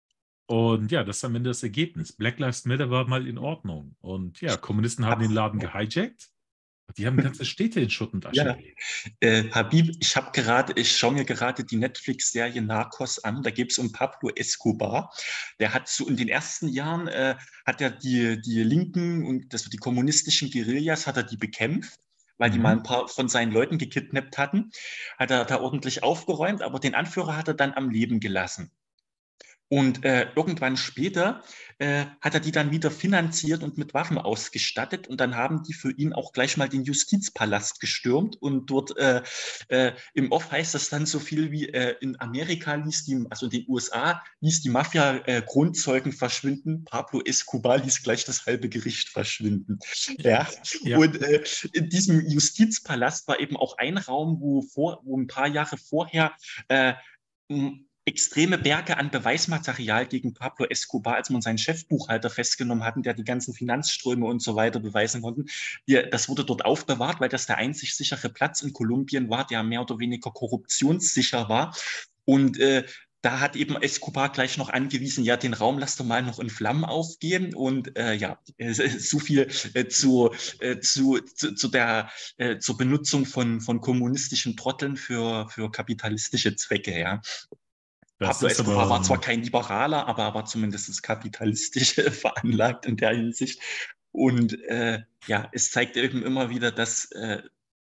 Und ja, das ist am Ende das Ergebnis. Black Lives Matter war mal in Ordnung. Und ja, Kommunisten haben den Laden gehijackt. Die haben ganze Städte in Schutt und Asche ja. gelegt. Äh, Habib, ich habe gerade, ich schaue mir gerade die Netflix-Serie Narcos an. Da geht es um Pablo Escobar. Der hat so in den ersten Jahren äh, hat er die, die linken und das, die kommunistischen Guerillas hat er die bekämpft, weil die mhm. mal ein paar von seinen Leuten gekidnappt hatten. Hat er da ordentlich aufgeräumt, aber den Anführer hat er dann am Leben gelassen. Und äh, irgendwann später äh, hat er die dann wieder finanziert und mit Waffen ausgestattet. Und dann haben die für ihn auch gleich mal den Justizpalast gestürmt. Und dort äh, äh, im Off heißt das dann so viel wie äh, in Amerika ließ die, also in den U S A, ließ die Mafia äh, Grundzeugen verschwinden. Pablo Escobar ließ gleich das halbe Gericht verschwinden. Ja. ja. Und äh, in diesem Justizpalast war eben auch ein Raum, wo, vor, wo ein paar Jahre vorher äh, extreme Berge an Beweismaterial gegen Pablo Escobar, als man seinen Chefbuchhalter festgenommen hatten, der die ganzen Finanzströme und so weiter beweisen konnte. Das wurde dort aufbewahrt, weil das der einzig sichere Platz in Kolumbien war, der mehr oder weniger korruptionssicher war. Und äh, da hat eben Escobar gleich noch angewiesen, ja, den Raum lasst doch mal noch in Flammen aufgehen. Und äh, ja, so viel äh, zu, äh, zu, zu, zu der, äh, zur Benutzung von, von kommunistischen Trotteln für, für kapitalistische Zwecke, ja. Das Pablo Escobar aber, war zwar kein Liberaler, aber er war zumindest kapitalistisch veranlagt in der Hinsicht. Und äh, ja, es zeigt eben immer wieder, dass, äh,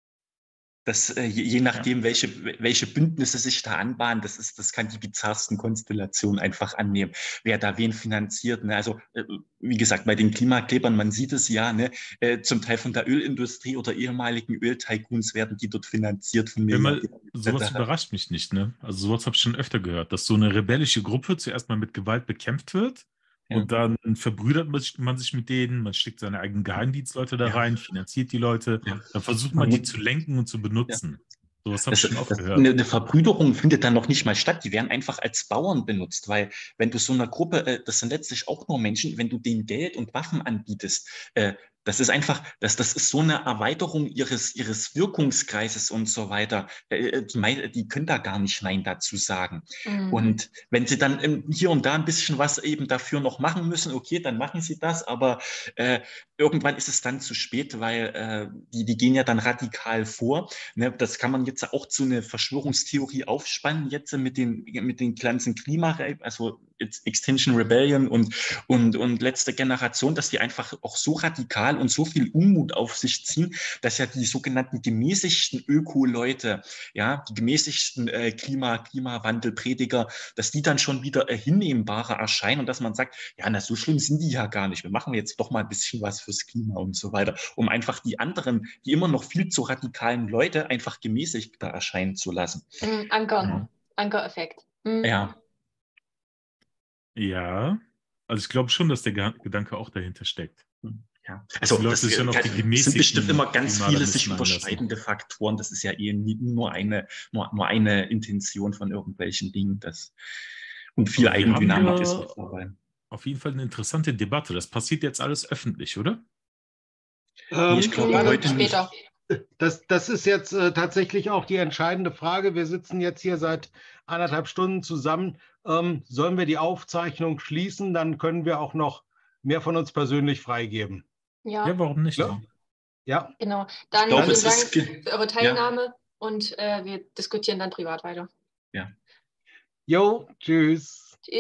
dass äh, je, je nachdem, ja. welche, welche Bündnisse sich da anbahnen, das, ist, das kann die bizarrsten Konstellationen einfach annehmen. Wer da wen finanziert. Ne? Also, äh, wie gesagt, bei den Klimaklebern, man sieht es ja, ne? äh, zum Teil von der Ölindustrie oder ehemaligen Öltycoons werden die dort finanziert. Von Mal, sowas überrascht mich nicht. Ne? Also sowas habe ich schon öfter gehört, dass so eine rebellische Gruppe zuerst mal mit Gewalt bekämpft wird. Ja. Und dann verbrüdert man sich mit denen, man schickt seine eigenen Geheimdienstleute da ja. rein, finanziert die Leute, ja. dann versucht man die zu lenken und zu benutzen. Ja. Sowas habe ich schon oft gehört. Eine, eine Verbrüderung findet dann noch nicht mal statt, die werden einfach als Bauern benutzt, weil wenn du so einer Gruppe, das sind letztlich auch nur Menschen, wenn du denen Geld und Waffen anbietest, äh, das ist einfach, das, das ist so eine Erweiterung ihres, ihres Wirkungskreises und so weiter. Die, die können da gar nicht Nein dazu sagen. Mhm. Und wenn sie dann hier und da ein bisschen was eben dafür noch machen müssen, okay, dann machen sie das, aber äh, irgendwann ist es dann zu spät, weil äh, die, die gehen ja dann radikal vor. Ne? Das kann man jetzt auch zu einer Verschwörungstheorie aufspannen, jetzt mit den, mit den ganzen Klima, also Extinction Rebellion und, und, und letzte Generation, dass die einfach auch so radikal und so viel Unmut auf sich ziehen, dass ja die sogenannten gemäßigten Öko-Leute, ja, die gemäßigten äh, Klima, Klimawandelprediger, dass die dann schon wieder äh, hinnehmbarer erscheinen und dass man sagt, ja, na, so schlimm sind die ja gar nicht. Wir machen jetzt doch mal ein bisschen was fürs Klima und so weiter, um einfach die anderen, die immer noch viel zu radikalen Leute einfach gemäßigter erscheinen zu lassen. Mhm, Anker, Ja. Anker-Effekt. Mhm. Ja. Ja, also ich glaube schon, dass der Ge- Gedanke auch dahinter steckt. Ja. Also Also die Leute das sich ja noch die sind bestimmt gemäßigten immer ganz viele Klimaler sich müssen einlassen. überschneidende Faktoren. Das ist ja eh nie- nur eine, nur, nur eine Intention von irgendwelchen Dingen. Das, und viel Aber wir haben Eigendynamik ja ist mit dabei. auf jeden Fall eine interessante Debatte. Das passiert jetzt alles öffentlich, oder? Ähm, ich glaube ja, das- heute nicht. Später. Das, das ist jetzt äh, tatsächlich auch die entscheidende Frage. Wir sitzen jetzt hier seit anderthalb Stunden zusammen. Ähm, sollen wir die Aufzeichnung schließen? Dann können wir auch noch mehr von uns persönlich freigeben. Ja, Ja, warum nicht? Ja. Ja, genau. Dann glaube, vielen es ist Dank ge- für eure Teilnahme und äh, wir diskutieren dann privat weiter. Ja. jo, tschüss.